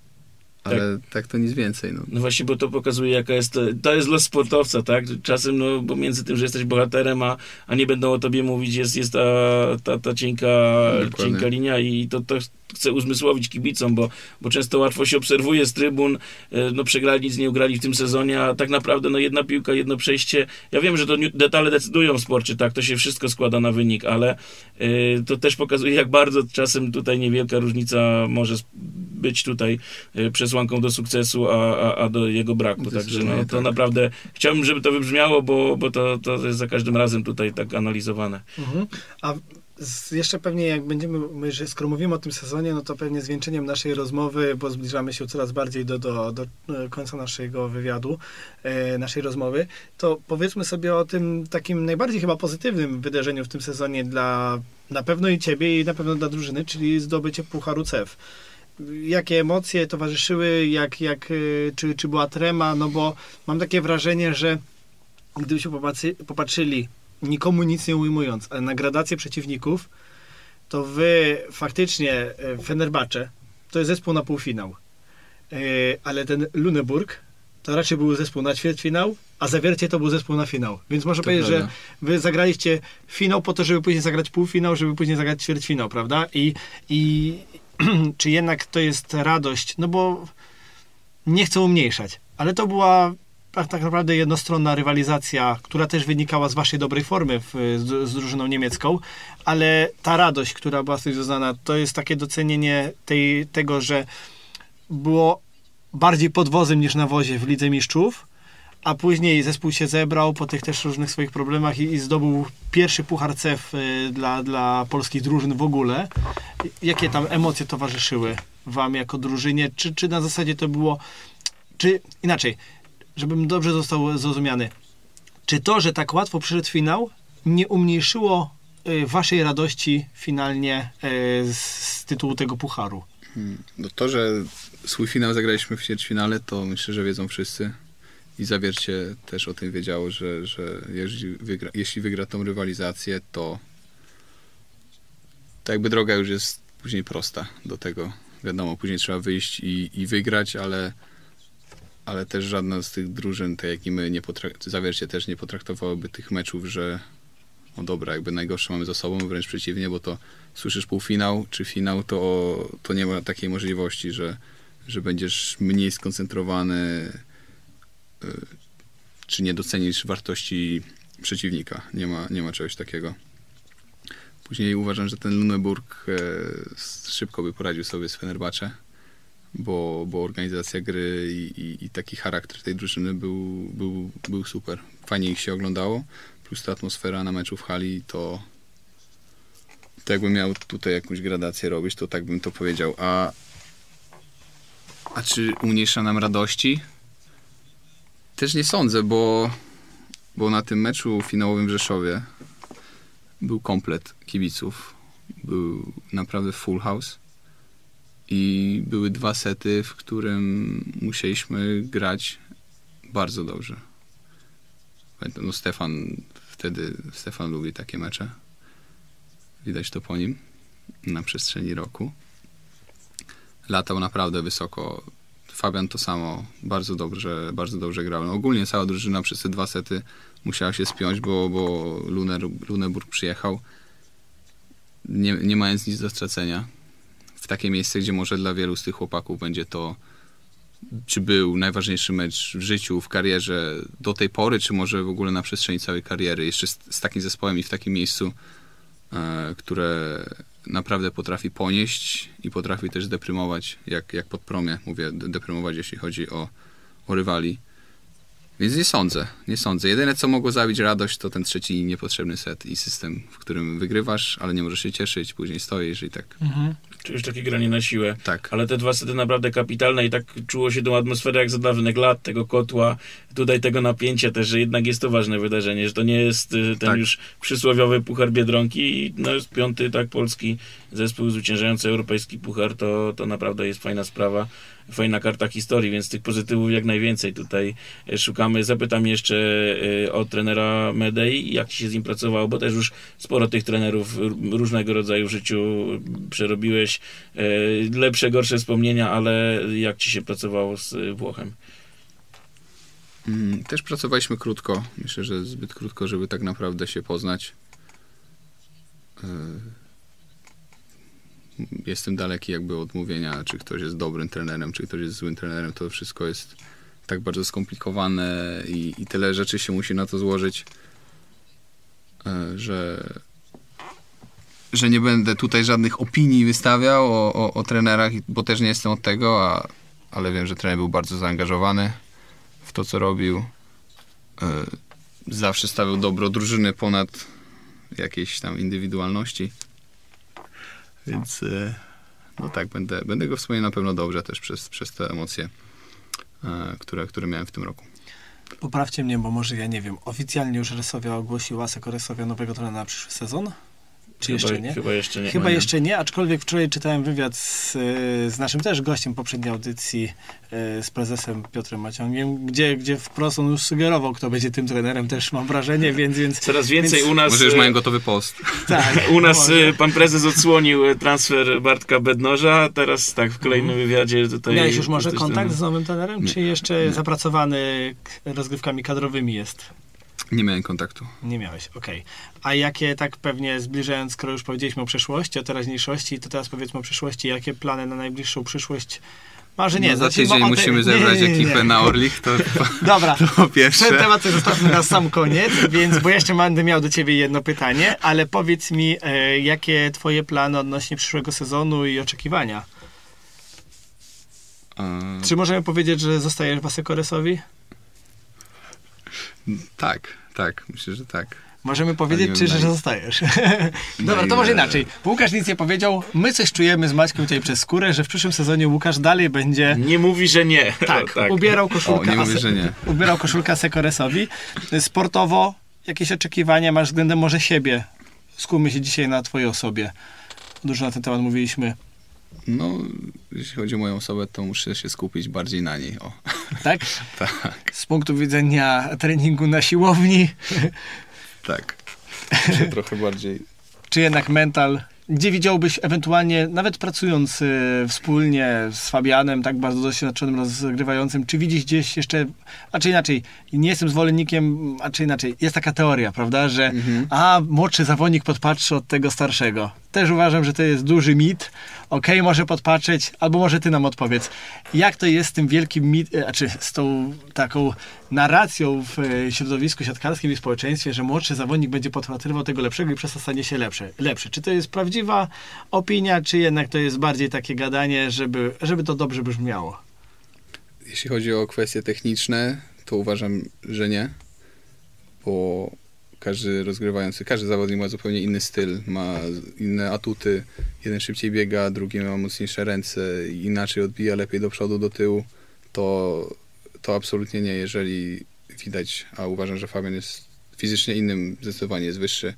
Ale tak to nic więcej. No właśnie, bo to pokazuje, jaka jest to jest los sportowca, tak? Czasem, bo między tym, że jesteś bohaterem, a nie będą o tobie mówić, jest ta cienka linia i to chcę uzmysłowić kibicom, bo często łatwo się obserwuje z trybun, przegrali, nic nie ugrali w tym sezonie, a tak naprawdę jedna piłka, jedno przejście. Ja wiem, że to detale decydują w sporcie, tak? To się wszystko składa na wynik, ale to też pokazuje, jak bardzo czasem tutaj niewielka różnica może być tutaj przesłanką do sukcesu, a do jego braku. Także to naprawdę chciałbym, żeby to wybrzmiało, bo to jest za każdym razem tutaj tak analizowane. A jeszcze pewnie jak skoro mówimy o tym sezonie, no to pewnie zwieńczeniem naszej rozmowy, bo zbliżamy się coraz bardziej do końca naszego wywiadu, naszej rozmowy, to powiedzmy sobie o tym takim najbardziej chyba pozytywnym wydarzeniu w tym sezonie na pewno i ciebie i na pewno dla drużyny, czyli zdobycie Pucharu CEF. Jakie emocje towarzyszyły, czy była trema, no bo mam takie wrażenie, że gdybyśmy popatrzyli, nikomu nic nie ujmując, ale na gradację przeciwników, to wy faktycznie Fenerbahce to jest zespół na półfinał, ale ten Lüneburg to raczej był zespół na ćwierćfinał, a Zawiercie to był zespół na finał. Więc można powiedzieć, że wy zagraliście finał po to, żeby później zagrać półfinał, żeby później zagrać ćwierćfinał, prawda? I czy jednak to jest radość? No bo nie chcę umniejszać, ale to była tak naprawdę jednostronna rywalizacja, która też wynikała z waszej dobrej formy z drużyną niemiecką, ale ta radość, która była z tym związana, to jest takie docenienie tego, że było bardziej pod wozem niż na wozie w Lidze Mistrzów, a później zespół się zebrał po tych też różnych swoich problemach i zdobył pierwszy puchar CEF dla polskich drużyn w ogóle. Jakie tam emocje towarzyszyły wam jako drużynie? Czy na zasadzie to było... Czy inaczej, żebym dobrze został zrozumiany, czy to, że tak łatwo przyszedł finał, nie umniejszyło waszej radości finalnie z tytułu tego pucharu? No to, że swój finał zagraliśmy w ćwierćfinale, to myślę, że wiedzą wszyscy. I Zawiercie też o tym wiedziało, że jeśli wygra tą rywalizację, to jakby droga już jest później prosta do tego. Wiadomo, później trzeba wyjść i wygrać, ale też żadna z tych drużyn, tak jak i my, Zawiercie też nie potraktowałoby tych meczów, że no dobra, jakby najgorsze mamy za sobą, wręcz przeciwnie, bo to słyszysz półfinał czy finał, to nie ma takiej możliwości, że będziesz mniej skoncentrowany, czy nie docenisz wartości przeciwnika. Nie ma czegoś takiego. Później uważam, że ten Lüneburg szybko by poradził sobie z Fenerbahce, bo organizacja gry i taki charakter tej drużyny był super. Fajnie ich się oglądało, plus ta atmosfera na meczu w hali, to jakbym miał tutaj jakąś gradację robić, to tak bym to powiedział. A czy umniejsza nam radości? Też nie sądzę, bo na tym meczu finałowym w Rzeszowie był komplet kibiców. Był naprawdę full house. I były 2 sety, w którym musieliśmy grać bardzo dobrze. No Stefan lubi takie mecze. Widać to po nim na przestrzeni roku. Latał naprawdę wysoko. Fabian to samo, bardzo dobrze grał. No ogólnie cała drużyna przez te 2 sety musiała się spiąć, bo Lüneburg przyjechał, nie mając nic do stracenia. W takie miejsce, gdzie może dla wielu z tych chłopaków będzie to, czy był najważniejszy mecz w życiu, w karierze do tej pory, czy może w ogóle na przestrzeni całej kariery. Jeszcze z takim zespołem i w takim miejscu, które naprawdę potrafi ponieść i potrafi też deprymować, jak pod promie, mówię, deprymować, jeśli chodzi o rywali. Więc nie sądzę. Jedyne, co mogło zabić radość, to ten trzeci niepotrzebny set i system, w którym wygrywasz, ale nie możesz się cieszyć, później stoisz i tak. Czy już takie granie na siłę. Tak. Ale te 2 sety naprawdę kapitalne i tak czuło się tą atmosferę jak za dawnych lat, tego kotła, tutaj tego napięcia też, że jednak jest to ważne wydarzenie, że to nie jest ten już przysłowiowy puchar Biedronki i no jest 5. polski zespół zwyciężający europejski puchar, to naprawdę jest fajna sprawa, fajna karta historii, więc tych pozytywów jak najwięcej tutaj szukamy. Zapytam jeszcze o trenera Medei, jak ci się z nim pracowało, bo też już sporo tych trenerów różnego rodzaju w życiu przerobiłeś, lepsze, gorsze wspomnienia, ale jak ci się pracowało z Włochem? Też pracowaliśmy krótko. Myślę, że zbyt krótko, żeby tak naprawdę się poznać. Jestem daleki jakby od mówienia, czy ktoś jest dobrym trenerem, czy ktoś jest złym trenerem. To wszystko jest tak bardzo skomplikowane i tyle rzeczy się musi na to złożyć, że nie będę tutaj żadnych opinii wystawiał o trenerach, bo też nie jestem od tego, ale wiem, że trener był bardzo zaangażowany w to, co robił. Zawsze stawiał dobro drużyny ponad jakieś tam indywidualności. Więc no tak, będę go wspominał na pewno dobrze też przez te emocje, które miałem w tym roku. Poprawcie mnie, bo może ja nie wiem, oficjalnie już Resovia ogłosiła jako Resovia nowego trenera na przyszły sezon? Czy jeszcze nie? Chyba jeszcze nie. Chyba jeszcze nie, aczkolwiek wczoraj czytałem wywiad z naszym też gościem poprzedniej audycji, z prezesem Piotrem Maciągiem, gdzie wprost on już sugerował, kto będzie tym trenerem, też mam wrażenie, więc coraz więcej u nas... Może już mają gotowy post. Tak. U nas pan prezes odsłonił transfer Bartka Bednoża, teraz tak w kolejnym wywiadzie tutaj... Miałeś już może kontakt z nowym trenerem, czy jeszcze zapracowany rozgrywkami kadrowymi jest? Nie miałem kontaktu. Nie miałeś, okej. A jakie, tak pewnie zbliżając, skoro już powiedzieliśmy o przeszłości, o teraźniejszości, to teraz powiedzmy o przyszłości, jakie plany na najbliższą przyszłość Może nie. No, znaczy, jeżeli musimy zebrać ekipę na Orlik, to dobra, to po pierwsze. Ten temat zostawmy na sam koniec, bo jeszcze będę miał do ciebie jedno pytanie, ale powiedz mi, jakie twoje plany odnośnie przyszłego sezonu i oczekiwania? Czy możemy powiedzieć, że zostajesz w Asekoresowi? Tak, myślę, że tak. Możemy powiedzieć, że zostajesz. Dobra, to może inaczej. Łukasz nic nie powiedział. My coś czujemy z Maćkiem tutaj przez skórę, że w przyszłym sezonie Łukasz dalej będzie... Nie mówi, że nie. Tak, ubierał koszulkę. Nie mówi, że nie. Ubierał koszulkę Asekoresowi. Sportowo jakieś oczekiwania masz względem może siebie? Skupmy się dzisiaj na twojej osobie. Dużo na ten temat mówiliśmy. No, jeśli chodzi o moją osobę, to muszę się skupić bardziej na niej. O. Tak? Tak. Z punktu widzenia treningu na siłowni. Tak. Trochę bardziej. Czy jednak mental? Gdzie widziałbyś ewentualnie, nawet pracując wspólnie z Fabianem, tak bardzo doświadczonym rozgrywającym, czy widzisz gdzieś jeszcze, a czy inaczej, nie jestem zwolennikiem, a czy inaczej, jest taka teoria, prawda, że młodszy zawodnik podpatrzy od tego starszego. Też uważam, że to jest duży mit. Okej, może podpatrzeć, albo może ty nam odpowiedz. Jak to jest z tym wielkim z tą taką narracją w środowisku siatkarskim i społeczeństwie, że młodszy zawodnik będzie podpatrywał tego lepszego i przez to stanie się lepszy? Czy to jest prawdziwa opinia, czy jednak to jest bardziej takie gadanie, żeby to dobrze brzmiało? Jeśli chodzi o kwestie techniczne, to uważam, że nie, bo każdy rozgrywający, każdy zawodnik ma zupełnie inny styl, ma inne atuty. Jeden szybciej biega, drugi ma mocniejsze ręce, inaczej odbija, lepiej do przodu, do tyłu. To absolutnie nie, jeżeli widać, a uważam, że Fabian jest fizycznie innym, zdecydowanie jest wyższy,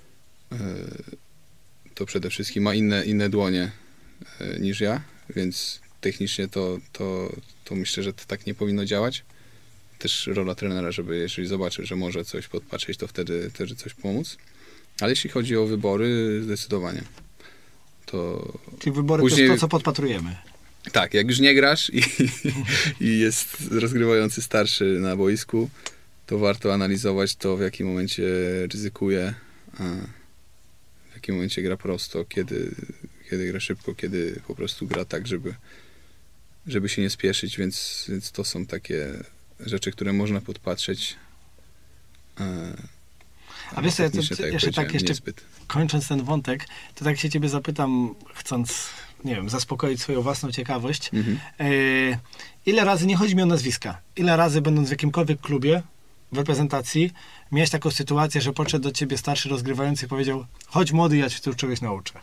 to przede wszystkim ma inne dłonie niż ja, więc technicznie to myślę, że to tak nie powinno działać. Też rola trenera, żeby jeżeli zobaczy, że może coś podpatrzeć, to wtedy też coś pomóc. Ale jeśli chodzi o wybory, zdecydowanie. Czyli wybory później, to jest to, co podpatrujemy. Tak, jak już nie grasz i jest rozgrywający starszy na boisku, to warto analizować to, w jakim momencie ryzykuje, w jakim momencie gra prosto, kiedy gra szybko, kiedy po prostu gra tak, żeby się nie spieszyć, więc to są takie rzeczy, które można podpatrzeć. A wiesz co, jeszcze niezbyt. Kończąc ten wątek, to tak się ciebie zapytam, chcąc, nie wiem, zaspokoić swoją własną ciekawość. Ile razy, nie chodzi mi o nazwiska, ile razy będąc w jakimkolwiek klubie, w reprezentacji, miałeś taką sytuację, że podszedł do ciebie starszy rozgrywający i powiedział: chodź młody, ja cię tu czegoś nauczę.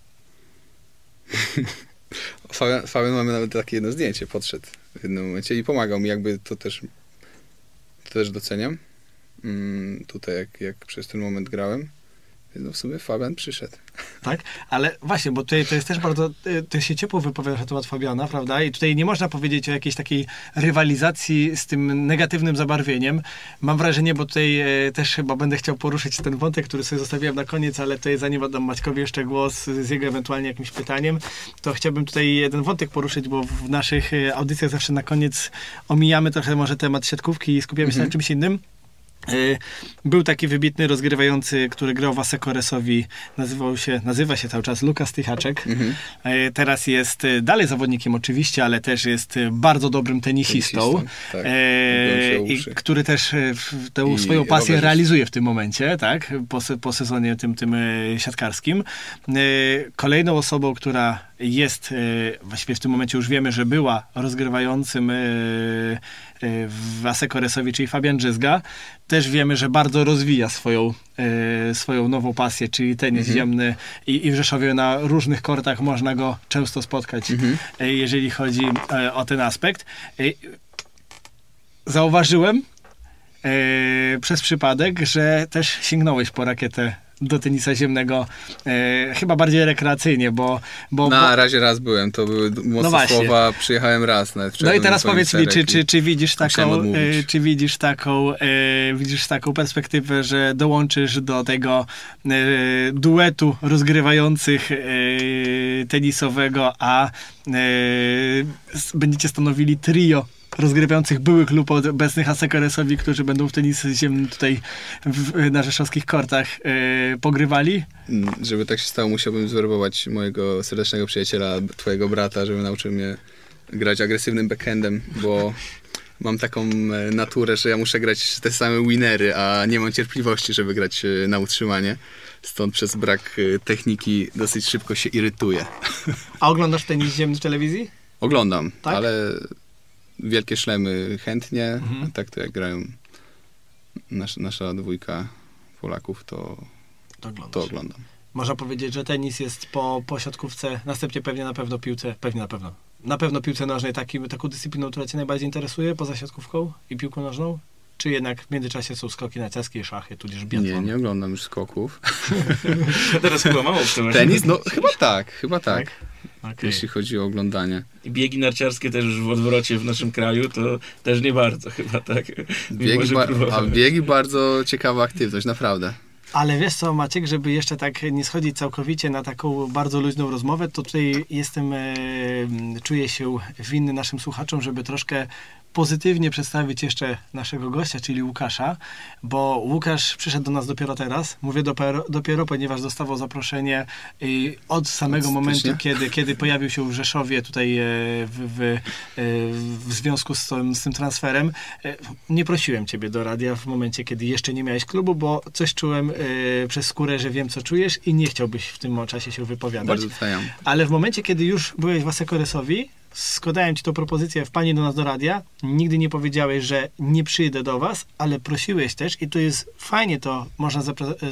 Fabian mamy nawet takie jedno zdjęcie, podszedł w jednym momencie i pomagał mi, jakby to też doceniam. Tutaj jak przez ten moment grałem, no w sumie Fabian przyszedł. Tak, ale właśnie, bo tutaj to jest też bardzo, ty się ciepło wypowiadasz na temat Fabiana, prawda? I tutaj nie można powiedzieć o jakiejś takiej rywalizacji z tym negatywnym zabarwieniem. Mam wrażenie, bo tutaj też chyba będę chciał poruszyć ten wątek, który sobie zostawiłem na koniec, ale tutaj zanim oddam Maćkowi jeszcze głos z jego ewentualnie jakimś pytaniem, to chciałbym tutaj jeden wątek poruszyć, bo w naszych audycjach zawsze na koniec omijamy trochę może temat siatkówki i skupiamy się na czymś innym. Był taki wybitny rozgrywający, który grał w Asekoresowi, nazywa się cały czas Lukas Tychaczek. Teraz jest dalej zawodnikiem oczywiście, ale też jest bardzo dobrym tenisistą, tak. Który też tę swoją pasję realizuje w tym momencie, tak, po sezonie tym siatkarskim. Kolejną osobą, która jest, właściwie w tym momencie już wiemy, że była rozgrywającym w Asekoresowi, czyli Fabian Drzyzga. Też wiemy, że bardzo rozwija swoją nową pasję, czyli tenis ziemny i w Rzeszowie na różnych kortach można go często spotkać, jeżeli chodzi o ten aspekt. Zauważyłem przez przypadek, że też sięgnąłeś po rakietę do tenisa ziemnego, chyba bardziej rekreacyjnie, Na razie raz byłem, to były mocne słowa, przyjechałem raz. No i teraz powiedz mi, czy widzisz taką perspektywę, że dołączysz do tego duetu rozgrywających tenisowego, a będziecie stanowili trio rozgrywających byłych lub obecnych Asekoresowi, którzy będą w tenisie ziemnym tutaj na rzeszowskich kortach pogrywali? Żeby tak się stało, musiałbym zwerbować mojego serdecznego przyjaciela, twojego brata, żeby nauczył mnie grać agresywnym backhandem, bo mam taką naturę, że ja muszę grać te same winery, a nie mam cierpliwości, żeby grać na utrzymanie. Stąd przez brak techniki dosyć szybko się irytuję. A oglądasz tenis ziemny w telewizji? Oglądam, tak? ale wielkie szlemy chętnie. A tak to jak grają nasza dwójka Polaków, to oglądam. Można powiedzieć, że tenis jest po siatkówce, następnie na pewno piłce nożnej taką dyscypliną, która cię najbardziej interesuje poza siatkówką i piłką nożną? Czy jednak w międzyczasie są skoki narciarskie, szachy, tudzież biatlon? Nie oglądam już skoków. Teraz chyba mało w tym. Tenis? No chyba tak. Okay. Jeśli chodzi o oglądanie. I biegi narciarskie też już w odwrocie w naszym kraju, to też nie bardzo chyba, tak? Biegi bardzo ciekawa aktywność, naprawdę. Ale wiesz co, Maciek, żeby jeszcze tak nie schodzić całkowicie na taką bardzo luźną rozmowę, to tutaj czuję się winny naszym słuchaczom, żeby troszkę pozytywnie przedstawić jeszcze naszego gościa, czyli Łukasza, bo Łukasz przyszedł do nas dopiero teraz. Mówię dopiero, ponieważ dostawał zaproszenie od samego momentu, kiedy pojawił się w Rzeszowie tutaj w związku z tym transferem. Nie prosiłem ciebie do radia w momencie, kiedy jeszcze nie miałeś klubu, bo coś czułem przez skórę, że wiem, co czujesz i nie chciałbyś w tym czasie się wypowiadać. Bardzo doceniam. Ale w momencie, kiedy już byłeś w Asekoresowi, składałem ci tą propozycję, wpadnij do nas do radia, nigdy nie powiedziałeś, że nie przyjdę do was, ale prosiłeś też i to jest fajnie, to można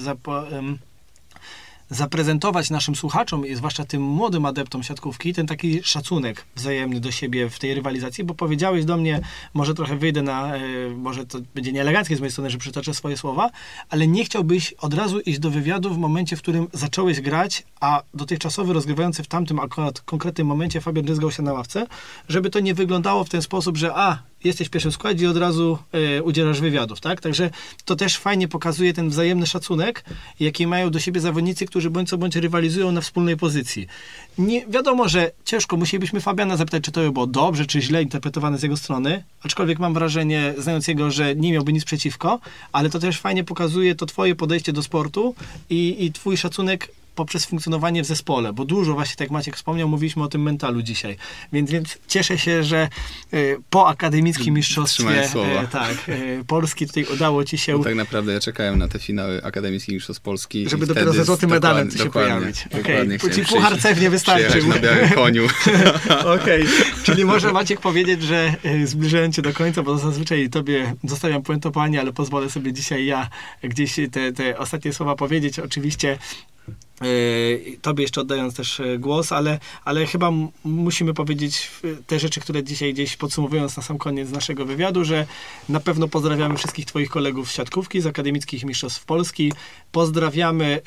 zaprezentować naszym słuchaczom i zwłaszcza tym młodym adeptom siatkówki, ten taki szacunek wzajemny do siebie w tej rywalizacji, bo powiedziałeś do mnie, może trochę wyjdę może to będzie nieeleganckie z mojej strony, że przytoczę swoje słowa, ale nie chciałbyś od razu iść do wywiadu w momencie, w którym zacząłeś grać, a dotychczasowy rozgrywający w tamtym akurat konkretnym momencie Fabian ryzgał się na ławce, żeby to nie wyglądało w ten sposób, że jesteś w pierwszym składzie i od razu udzielasz wywiadów, tak? Także to też fajnie pokazuje ten wzajemny szacunek, jaki mają do siebie zawodnicy, którzy bądź co bądź rywalizują na wspólnej pozycji. Nie, wiadomo, że ciężko, musielibyśmy Fabiana zapytać, czy to by było dobrze, czy źle interpretowane z jego strony, aczkolwiek mam wrażenie, znając jego, że nie miałby nic przeciwko, ale to też fajnie pokazuje to twoje podejście do sportu i twój szacunek poprzez funkcjonowanie w zespole, bo dużo właśnie, tak jak Maciek wspomniał, mówiliśmy o tym mentalu dzisiaj. Więc cieszę się, że po akademickim mistrzostwie Polski tutaj udało ci się... Bo tak naprawdę ja czekałem na te finały akademickich mistrzostw Polski. Żeby dopiero ze złotym medalem się pojawić. Ci puchar CEF nie wystarczył. Na białym koniu. Okej. Czyli może Maciek powiedzieć, że zbliżając się do końca, bo zazwyczaj tobie zostawiam puentowanie, ale pozwolę sobie dzisiaj ja gdzieś te ostatnie słowa powiedzieć. Oczywiście tobie jeszcze oddając też głos, ale chyba musimy powiedzieć te rzeczy, które dzisiaj gdzieś podsumowując na sam koniec naszego wywiadu, że na pewno pozdrawiamy wszystkich twoich kolegów z siatkówki, z akademickich mistrzostw Polski. Pozdrawiamy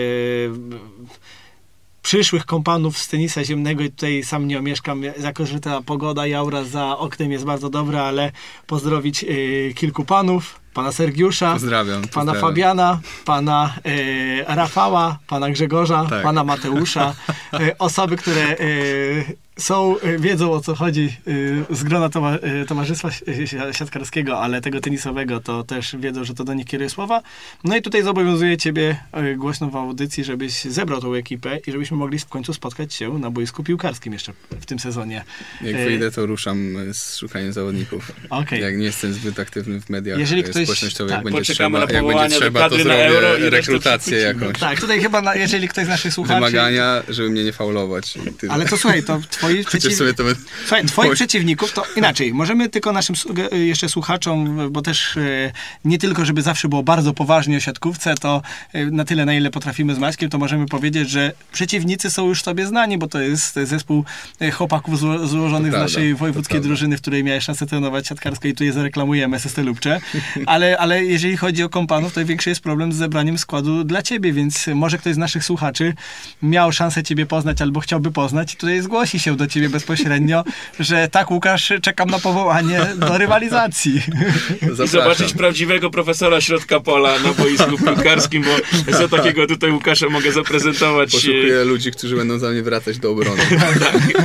przyszłych kompanów z tenisa ziemnego i tutaj sam nie omieszkam, jako że ta pogoda i aura za oknem jest bardzo dobra, ale pozdrowić kilku panów. Pana Sergiusza, pozdrawiam. Pana Fabiana, pana Rafała, pana Grzegorza, pana Mateusza. Osoby, które wiedzą o co chodzi z grona Towarzystwa Siatkarskiego, ale tego tenisowego, to też wiedzą, że to do nich kieruje słowa. No i tutaj zobowiązuję ciebie głośno w audycji, żebyś zebrał tą ekipę i żebyśmy mogli w końcu spotkać się na boisku piłkarskim jeszcze w tym sezonie. Jak wyjdę, to ruszam z szukaniem zawodników. Okay. Jak nie jestem zbyt aktywny w mediach społecznościowych, jak będzie trzeba, to zrobię rekrutację jakąś. Tak, tutaj chyba, jeżeli ktoś z naszych słuchaczy... Wymagania, żeby mnie nie faulować. Ale to słuchaj, to twoich przeciwników, to inaczej, możemy tylko naszym jeszcze słuchaczom, bo też nie tylko, żeby zawsze było bardzo poważnie o siatkówce, to na tyle, na ile potrafimy z Maćkiem, to możemy powiedzieć, że przeciwnicy są już sobie znani, bo to jest zespół chłopaków złożonych z naszej wojewódzkiej drużyny, w której miałeś szansę trenować siatkarsko i tu je zareklamujemy, SST Lubcze. Ale jeżeli chodzi o kompanów, to większy jest problem z zebraniem składu dla ciebie, więc może ktoś z naszych słuchaczy miał szansę ciebie poznać albo chciałby poznać i tutaj zgłosi się do ciebie bezpośrednio, że tak, Łukasz, czekam na powołanie do rywalizacji. I zobaczyć prawdziwego profesora środka pola na boisku piłkarskim, bo za takiego tutaj Łukasza mogę zaprezentować. Poszukuję ludzi, którzy będą za mnie wracać do obrony.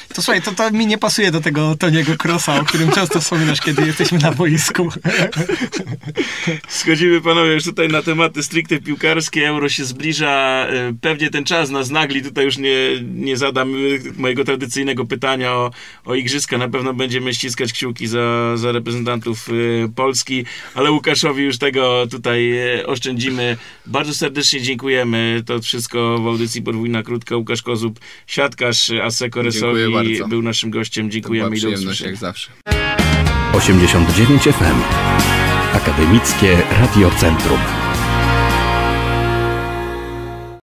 To słuchaj, to mi nie pasuje do tego Toniego Krosa, o którym często wspominasz, kiedy jesteśmy na boisku. Schodzimy, panowie, już tutaj na tematy stricte piłkarskie. Euro się zbliża. Pewnie ten czas nas nagli. Tutaj już nie zadam mojego tradycyjnego pytania o igrzyska. Na pewno będziemy ściskać kciuki za reprezentantów Polski, ale Łukaszowi już tego tutaj oszczędzimy. Bardzo serdecznie dziękujemy. To wszystko w audycji Podwójna Krótka. Łukasz Kozub, siatkarz Asseco Resowi był naszym gościem. Dziękujemy i do usłyszenia. Jak zawsze. 89 FM. Akademickie Radio Centrum.